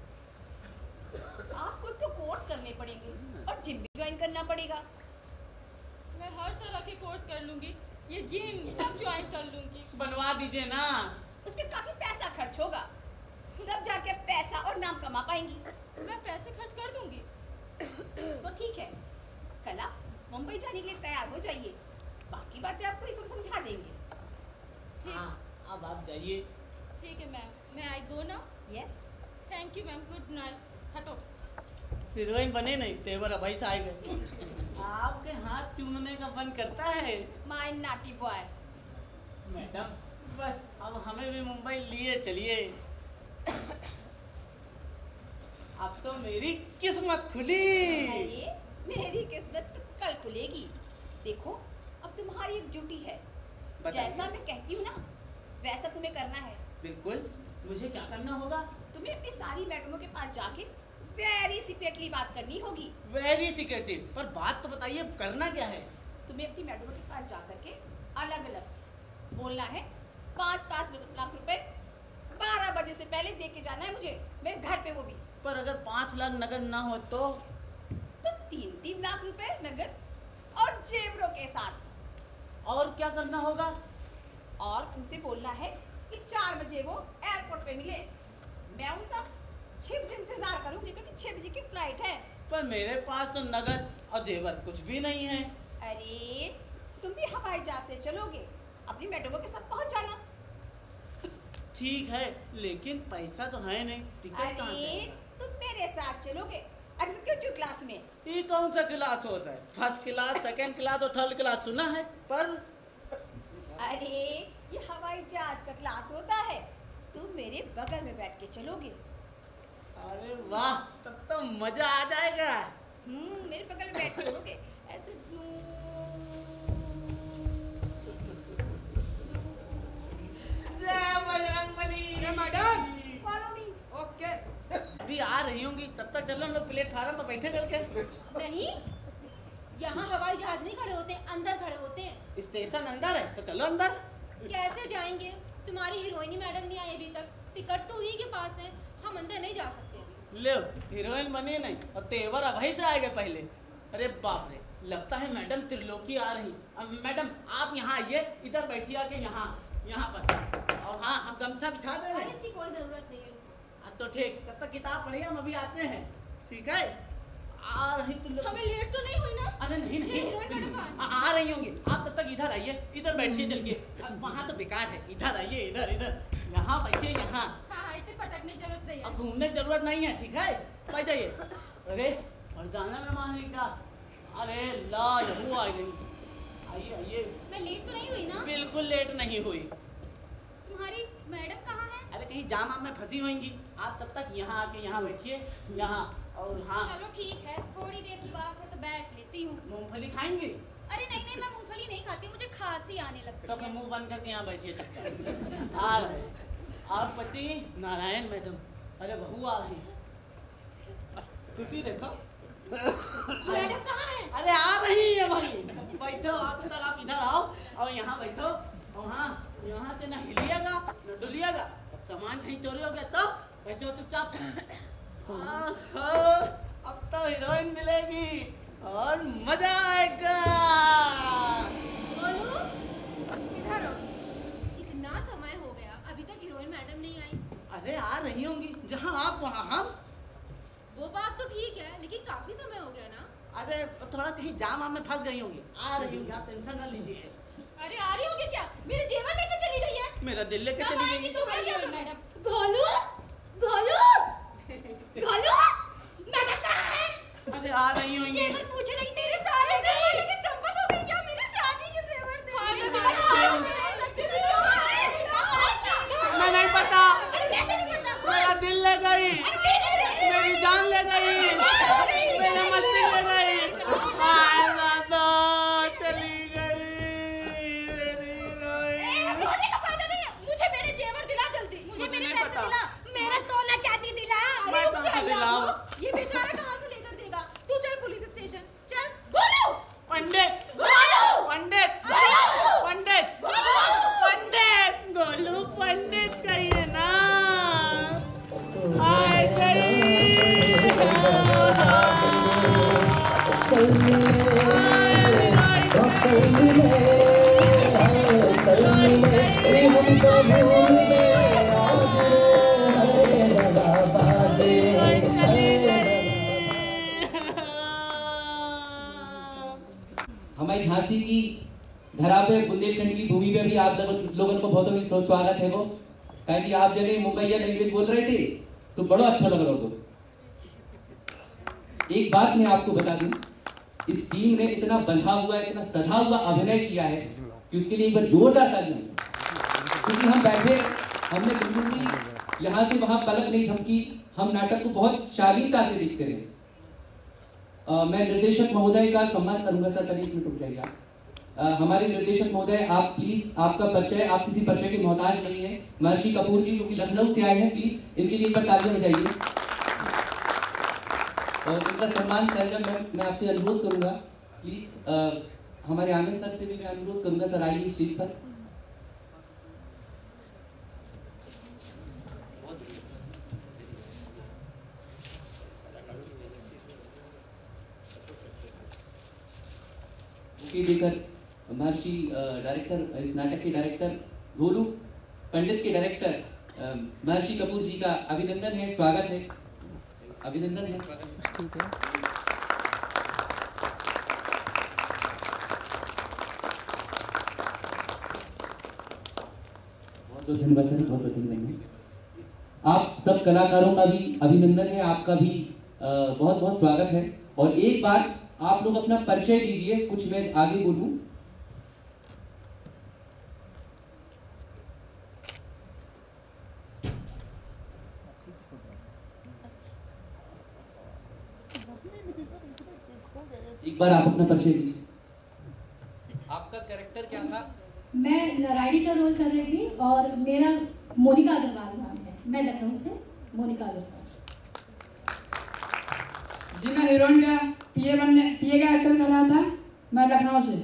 आपको तो कोर्स करने पड़ेंगे और जिम भी ज्वाइन करना पड़ेगा। मैं हर तरह के कोर्स कर लूंगी, ये जिम सब ज्वाइन कर लूंगी। बनवा दीजिए ना। उसमें काफी पैसा खर्च होगा, तब जाके पैसा और नाम कमा पाएंगी। मैं पैसे खर्च कर दूंगी। तो ठीक है, कल आप मुंबई जाने के लिए तैयार हो जाइए, बाकी बातें आपको ये सब समझा देंगे। ठीक। हाँ, अब आप जाइए। ठीक है मैम, मैं आई गो ना? Yes. Thank you ma'am, good night. हटो। हीरोइन बने नहीं, तेवर अभाई से आए गए। आपके हाथ चूमने का मन करता है माय नाटी बॉय। मैडम, बस अब हमें भी मुंबई लिए चलिए। अब तो मेरी किस्मत खुली। अरे मेरी किस्मत तो कल खुलेगी। देखो अब तुम्हारी एक ड्यूटी है, जैसा मैं कहती हूँ ना वैसा तुम्हें करना है। बिल्कुल। मुझे क्या करना होगा? तुम्हें अपनी सारी मैडमों के पास जाके वेरी सीक्रेटली बात करनी होगी। वेरी सीक्रेटिव, पर बात तो बताइए, करना क्या है? तुम्हें अपनी मैडमों के पास जा करके अलग अलग बोलना है, पाँच पाँच लाख रुपए बारह बजे से पहले दे के जाना है मुझे, मेरे घर पे, वो भी। पर अगर पाँच लाख नगद ना हो तो? तो तीन तीन लाख रुपए नगद और जेवरों के साथ। और क्या करना होगा? और उनसे बोलना है कि चार बजे वो एयरपोर्ट पे मिले, मैं उनका छह बजे इंतजार करूंगी क्योंकि छह बजे की फ्लाइट है। पर मेरे पास तो नगद और जेवर कुछ भी नहीं है। अरे तुम भी हवाई जहाज से चलोगे, अपनी मैडमों के साथ पहुंच जाना। ठीक है, लेकिन पैसा तो है नहीं, टिकट कहाँ से? अरे तुम मेरे साथ चलोगे एग्जीक्यूटिव क्लास में। ये कौन सा क्लास होता है? फर्स्ट क्लास, सेकंड क्लास और थर्ड क्लास सुना है, पर अरे ये हवाई जहाज का क्लास होता है, तुम मेरे बगल में बैठ के चलोगे। अरे वाह, तब तो मजा आ जाएगा। हम्म, मेरे बगल में बैठ के उड़ोगे ऐसे। जय बजरंगबली। अरे मैडम, फॉलो मी। ओके। अभी आ रही होंगी, तब तक चलो हम लोग प्लेटफार्म पर बैठे चल के। नहीं, यहाँ हवाई जहाज नहीं खड़े होते, अंदर खड़े होते हैं। स्टेशन अंदर है तो चलो अंदर। कैसे जाएंगे? तुम्हारी हीरोइनी मैडम नहीं आई अभी तक, टिकट तो उन्हीं के पास है, हम अंदर नहीं जा सकते अभी। ले हीरोइन बनी नहीं और तेवर अभी से आएगा पहले। अरे बाप रे, लगता है मैडम त्रिलोकी आ रही। अब मैडम आप यहाँ आइए, इधर बैठिए आके यहाँ यहाँ पर। और हाँ, हम गमछा बिछा दे रहे हैं। इसकी कोई जरूरत नहीं है। तो ठीक, तब तक किताब पढ़िए, हम अभी आते हैं। ठीक है, आ रही त्रिलोकी। हमें लेट तो नहीं हुई ना? अरे नहीं नहीं, हीरोइन मैडम कहाँ है? आ रही होंगी। आप तब तक इधर आइए, इधर बैठिए चल के। वहाँ तो बेकार है, इधर आइए, इधर इधर यहाँ बैठिए यहाँ। हाँ, इतने फटकने की जरूरत नहीं है। अब घूमने की जरूरत नहीं है, ठीक है, बैठ जाइए। अरे और जाना में माँ का, अरे ला यहू आ गई। आइए आइए। मैं लेट तो नहीं हुई ना? बिल्कुल लेट नहीं हुई। तुम्हारी मैडम कहाँ है? अरे कहीं जाम आम में फंसी होंगी। आप तब तक यहाँ आके यहाँ बैठिए यहाँ। और हाँ चलो ठीक है, थोड़ी देर की बात है तो बैठ लेती हूँ। मूंगफली खाएंगे? अरे नहीं नहीं, मैं मूंगफली नहीं खाती हूँ, मुझे खांसी आने लगती तो है। मुंह बंद करके यहाँ बैठिए चुपचाप। आ रहे आप पति नारायण मैडम। अरे बहू आ रही, खुशी देखो। मैडम कहाँ है? अरे आ रही है भाई, बैठो। आप तक आप इधर आओ और यहाँ बैठो। और हाँ, यहाँ से ना हिलिएगा ना डुलिएगा, सामान कहीं चोरी हो गया तो बैठो चुपचाप। अब तो हीरोइन मिलेगी और मजा आएगा। बोलो, इधर आओ। इतना समय हो गया, अभी तक हीरोइन मैडम नहीं आई। अरे आ रही होंगी, जहाँ आप वहाँ हम। वो बात तो ठीक है, लेकिन काफी समय हो गया ना। अरे थोड़ा कहीं जाम आम में फंस गई होंगी। आ रही होंगी, आप टेंशन ना लीजिए। अरे आ रही होंगी क्या? मेरे जेवर लेकर चली गई है। मेरा दिल लेके चली गई है। तो मैं क्या करूं? मैडम गोलू, गोलू, गोलू, मैडम कहाँ है? अरे आ रही होंगी। जेवर पूछ रही तेरे सारे जेवर लेके चंपत हो गई क्या? मेरी शादी के जेवर थे। मैं नहीं पता। अरे कैसे नहीं पता? मेरा दिल ले गई, मेरी जान ले गई, मेरी मस्ती ले गई। आए दादा चली गई मेरी रोई। रोने का फायदा नहीं है, मुझे मेरे जेवर दिला जल्दी। मुझे मेरे पैसे दिला, मेरा सोना चांदी दिला। मैं कहाँ से दिलाऊं? ये बेचारा कहाँ से लेकर देगा? तू चल पुलिस स्टेशन चल। गोलू, पंडित, गोलू, पंडित, गोलू, पंडित, गोलू, पंडित, गोलू पंडित कहिए ना। आए गई हमारी झांसी की धरा पे बुंदेलखंड की भूमि पे भी आप लोगों लोगों को बहुत ही स्वागत है। वो कहे कि आप जगह मुंबईया लैंग्वेज बोल रहे थे तो बड़ा अच्छा लग रहा हो। एक बात मैं आपको बता दूं, इस टीम ने इतना बंधा हुआ इतना सधा हुआ अभिनय किया है कि उसके लिए एक बार जोरदार तालियां। क्योंकि हम बैठे, हमने बिल्कुल भी यहाँ से वहां पलक नहीं झपकी, हम नाटक को बहुत शालीनता से देखते रहे। आ, मैं निर्देशक महोदय का सम्मान करूंगा। सर पहले एक मिनट रुक जाइए आप। आ, हमारे निर्देशक महोदय, आप प्लीज, आपका परिचय, आप किसी परिचय के मोहताज नहीं है। महर्षि कपूर जी जो कि लखनऊ से आए हैं, प्लीज इनके लिए एक बार तालियां बजाइए। और इनका सम्मान सर मैं मैं आपसे अनुरोध करूंगा, प्लीज हमारे आनंद सर से भी मैं अनुरोध करूंगा, सर आइए स्टेज पर। देकर महर्षि डायरेक्टर, इस नाटक के डायरेक्टर गोलू पंडित के डायरेक्टर महर्षि कपूर जी का अभिनंदन है, स्वागत है, अभिनंदन है, स्वागत है। ठीक है। बहुत बहुत धन्यवाद सर, बहुत बहुत धन्यवाद। आप सब कलाकारों का भी अभिनंदन है, आपका भी बहुत बहुत स्वागत है। और एक बार आप लोग अपना परिचय दीजिए, कुछ मैं आगे बोलूं। एक बार आप अपना परिचय दीजिए। आपका कैरेक्टर क्या था? मैं नारायणी का रोल कर रही थी और मेरा मोनिका अग्रवाल नाम है। मैं लखनऊ से मोनिका अग्रवाल। जी मैं हीरोइन का पीए बनने पीए का एक्टर कर रहा था। मैं लखनऊ से।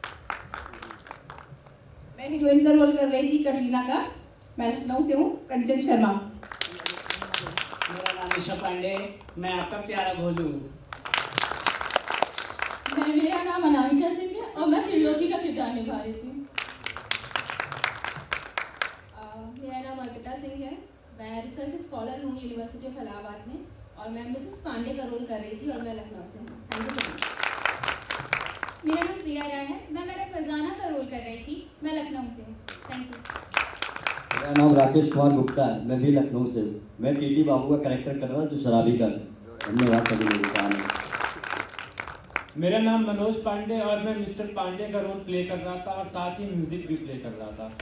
मैं हीरोइन का रोल कर रही थी कटरीना का। मैं लखनऊ से हूँ, कंचन शर्मा। मेरा नाम ऋषभ पांडे, मैं आपका प्यारा भोलू। मैं मेरा नाम अनामिका सिंह है और मैं त्रिलोकी का किरदार निभा रही थी। मेरा नाम अर्पिता सिंह है। मैं रिसर्च स्कॉलर हूँ यूनिवर्सिटी ऑफ इलाहाबाद में और मैं मिसेस पांडे का रोल कर रही थी और मैं लखनऊ से हूँ। Thank you so much. मेरा नाम प्रिया राय है। मैं मैडम फरजाना का रोल कर रही थी। मैं लखनऊ से हूँ। Thank you. मेरा नाम राकेश कुमार गुप्ता है। मैं भी लखनऊ से हूँ। मैं टीटी बाबू का कैरेक्टर कर रहा था जो शराबी का था। धन्यवाद सभी लोगों का। मेरा नाम मनोज पांडे और मैं मिस्टर पांडे का रोल प्ले कर रहा था और साथ ही म्यूजिक भी प्ले कर रहा था।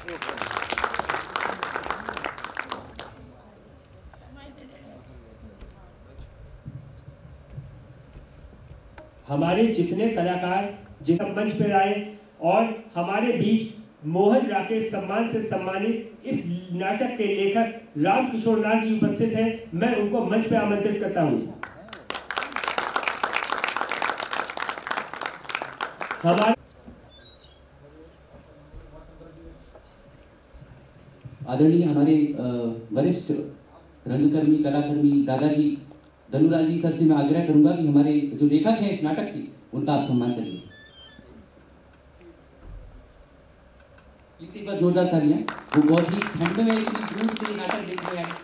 हमारे जितने कलाकार जिस मंच पर आए और हमारे बीच मोहन राकेश सम्मान से सम्मानित इस नाटक के लेखक राम किशोर नाथ जी उपस्थित हैं। मैं उनको मंच पर आमंत्रित करता हूँ। हमारे आदरणीय हमारे वरिष्ठ रंगकर्मी कलाकर्मी दादाजी धनुलाल जी सर से मैं आग्रह करूंगा कि हमारे जो लेखक हैं इस नाटक के उनका आप सम्मान करिए। प्लीज एक बार जोरदार तालियां। वो बहुत ही ठंड में इतनी दूर से नाटक देखने आए।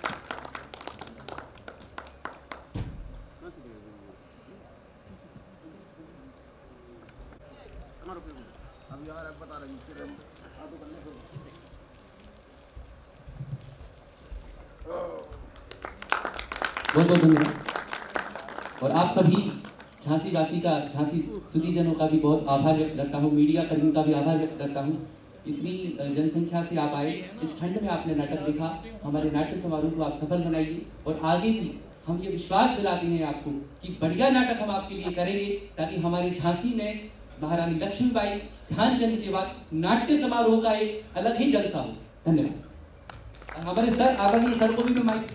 बहुत बहुत धन्यवाद। और आप सभी झांसी वासी का, झांसी सुधीजनों का भी बहुत आभार व्यक्त करता हूँ। मीडिया कर्मियों का भी आभार व्यक्त करता हूँ। इतनी जनसंख्या से आप आए, इस ठंड में आपने नाटक देखा। हमारे नाट्य समारोह को आप सफल बनाइए और आगे भी हम ये विश्वास दिलाते हैं आपको कि बढ़िया नाटक हम आपके लिए करेंगे ताकि हमारे झांसी में महारानी लक्ष्मीबाई ध्यानचंद के बाद नाट्य समारोह का एक अलग ही जलसा हो। धन्यवाद। हमारे सर आदरणीय सर को भी मैं माइक।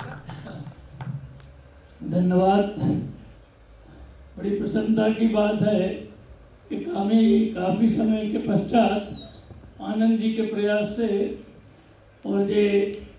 धन्यवाद। बड़ी प्रसन्नता की बात है कि काफी काफ़ी समय के पश्चात आनंद जी के प्रयास से और ये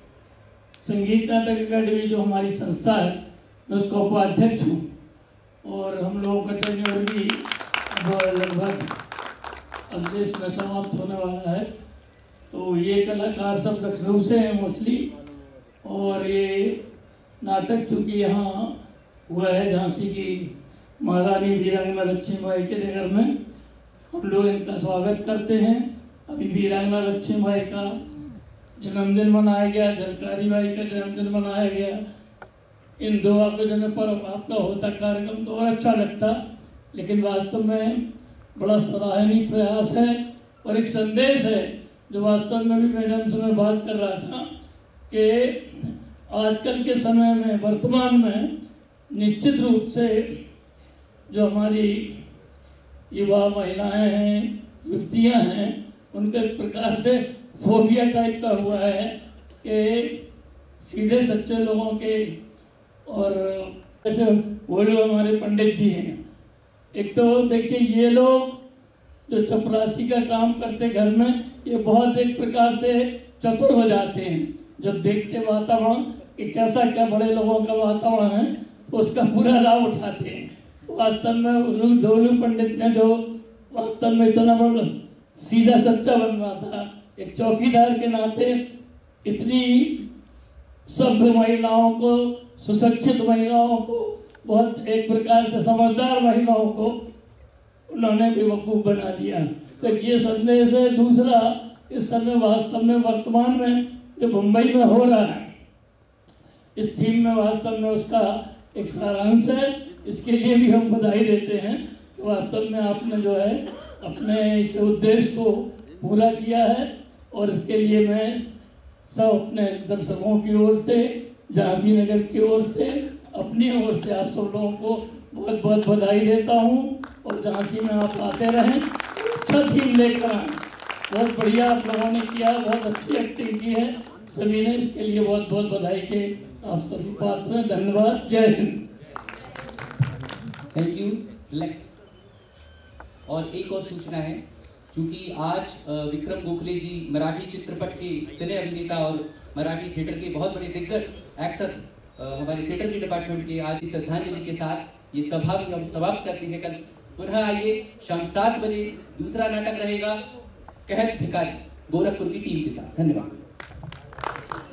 संगीत नाटक अकादमी जो हमारी संस्था है मैं उसका उपाध्यक्ष हूँ और हम लोगों का टेन्योर भी अब लगभग अब देश में समाप्त होने वाला है। तो ये कलाकार सब लखनऊ से हैं मोस्टली और ये नाटक चूँकि यहाँ हुआ है झांसी की महारानी वीरांगना लक्ष्मीबाई के नगर में, हम लोग इनका स्वागत करते हैं। अभी वीरांगना लक्ष्मीबाई का जन्मदिन मनाया गया, झलकारी बाई का जन्मदिन मनाया गया। इन दो आपका जन्म पर आपका होता कार्यक्रम तो और अच्छा लगता, लेकिन वास्तव में बड़ा सराहनीय प्रयास है और एक संदेश है जो वास्तव में भी मैडम से मैं बात कर रहा था कि आजकल के समय में वर्तमान में निश्चित रूप से जो हमारी युवा महिलाएं हैं, युवतियां हैं, उनके एक प्रकार से फोबिया टाइप का हुआ है कि सीधे सच्चे लोगों के और ऐसे वो लोग हमारे पंडित जी हैं। एक तो देखिए ये लोग जो चपरासी का काम करते घर में, ये बहुत एक प्रकार से चतुर हो जाते हैं। जब देखते वातावरण कि कैसा क्या बड़े लोगों का वातावरण है तो उसका पूरा लाभ उठाते हैं। तो वास्तव में उन दोनों पंडित ने जो वास्तव में इतना बड़ा सीधा सच्चा बनना था, एक चौकीदार के नाते इतनी सभ्य महिलाओं को, सुशिक्षित महिलाओं को, बहुत एक प्रकार से समझदार महिलाओं को उन्होंने बेवकूफ़ बना दिया। तो ये संदेश है। दूसरा, इस समय वास्तव में वर्तमान में जो मुंबई में हो रहा है, इस थीम में वास्तव में उसका एक सारांश है। इसके लिए भी हम बधाई देते हैं कि वास्तव में आपने जो है अपने इस उद्देश्य को पूरा किया है और इसके लिए मैं सब अपने दर्शकों की ओर से, झांसी नगर की ओर से, अपनी ओर से आप सब लोगों को बहुत बहुत बधाई देता हूँ। और झांसी में आप आते रहें, अच्छा थीम लेकर आए। बहुत बढ़िया आप लोगों ने किया, बहुत अच्छी एक्टिंग की है सभी ने, इसके लिए बहुत बहुत बधाई के आप सभी पात्र हैं। धन्यवाद। जय हिंद। Thank you, relax. और एक और सूचना है, क्योंकि आज विक्रम गोखले जी मराठी चित्रपट के सिने अभिनेता और मराठी थिएटर के बहुत बड़े दिग्गज एक्टर हमारे थिएटर के डिपार्टमेंट के आज की श्रद्धांजलि के साथ ये सभा भी हम समाप्त करते हैं। कल पुनः आइए शाम सात बजे दूसरा नाटक रहेगा कहत भिखारी गोरखपुर की टीम के साथ। धन्यवाद।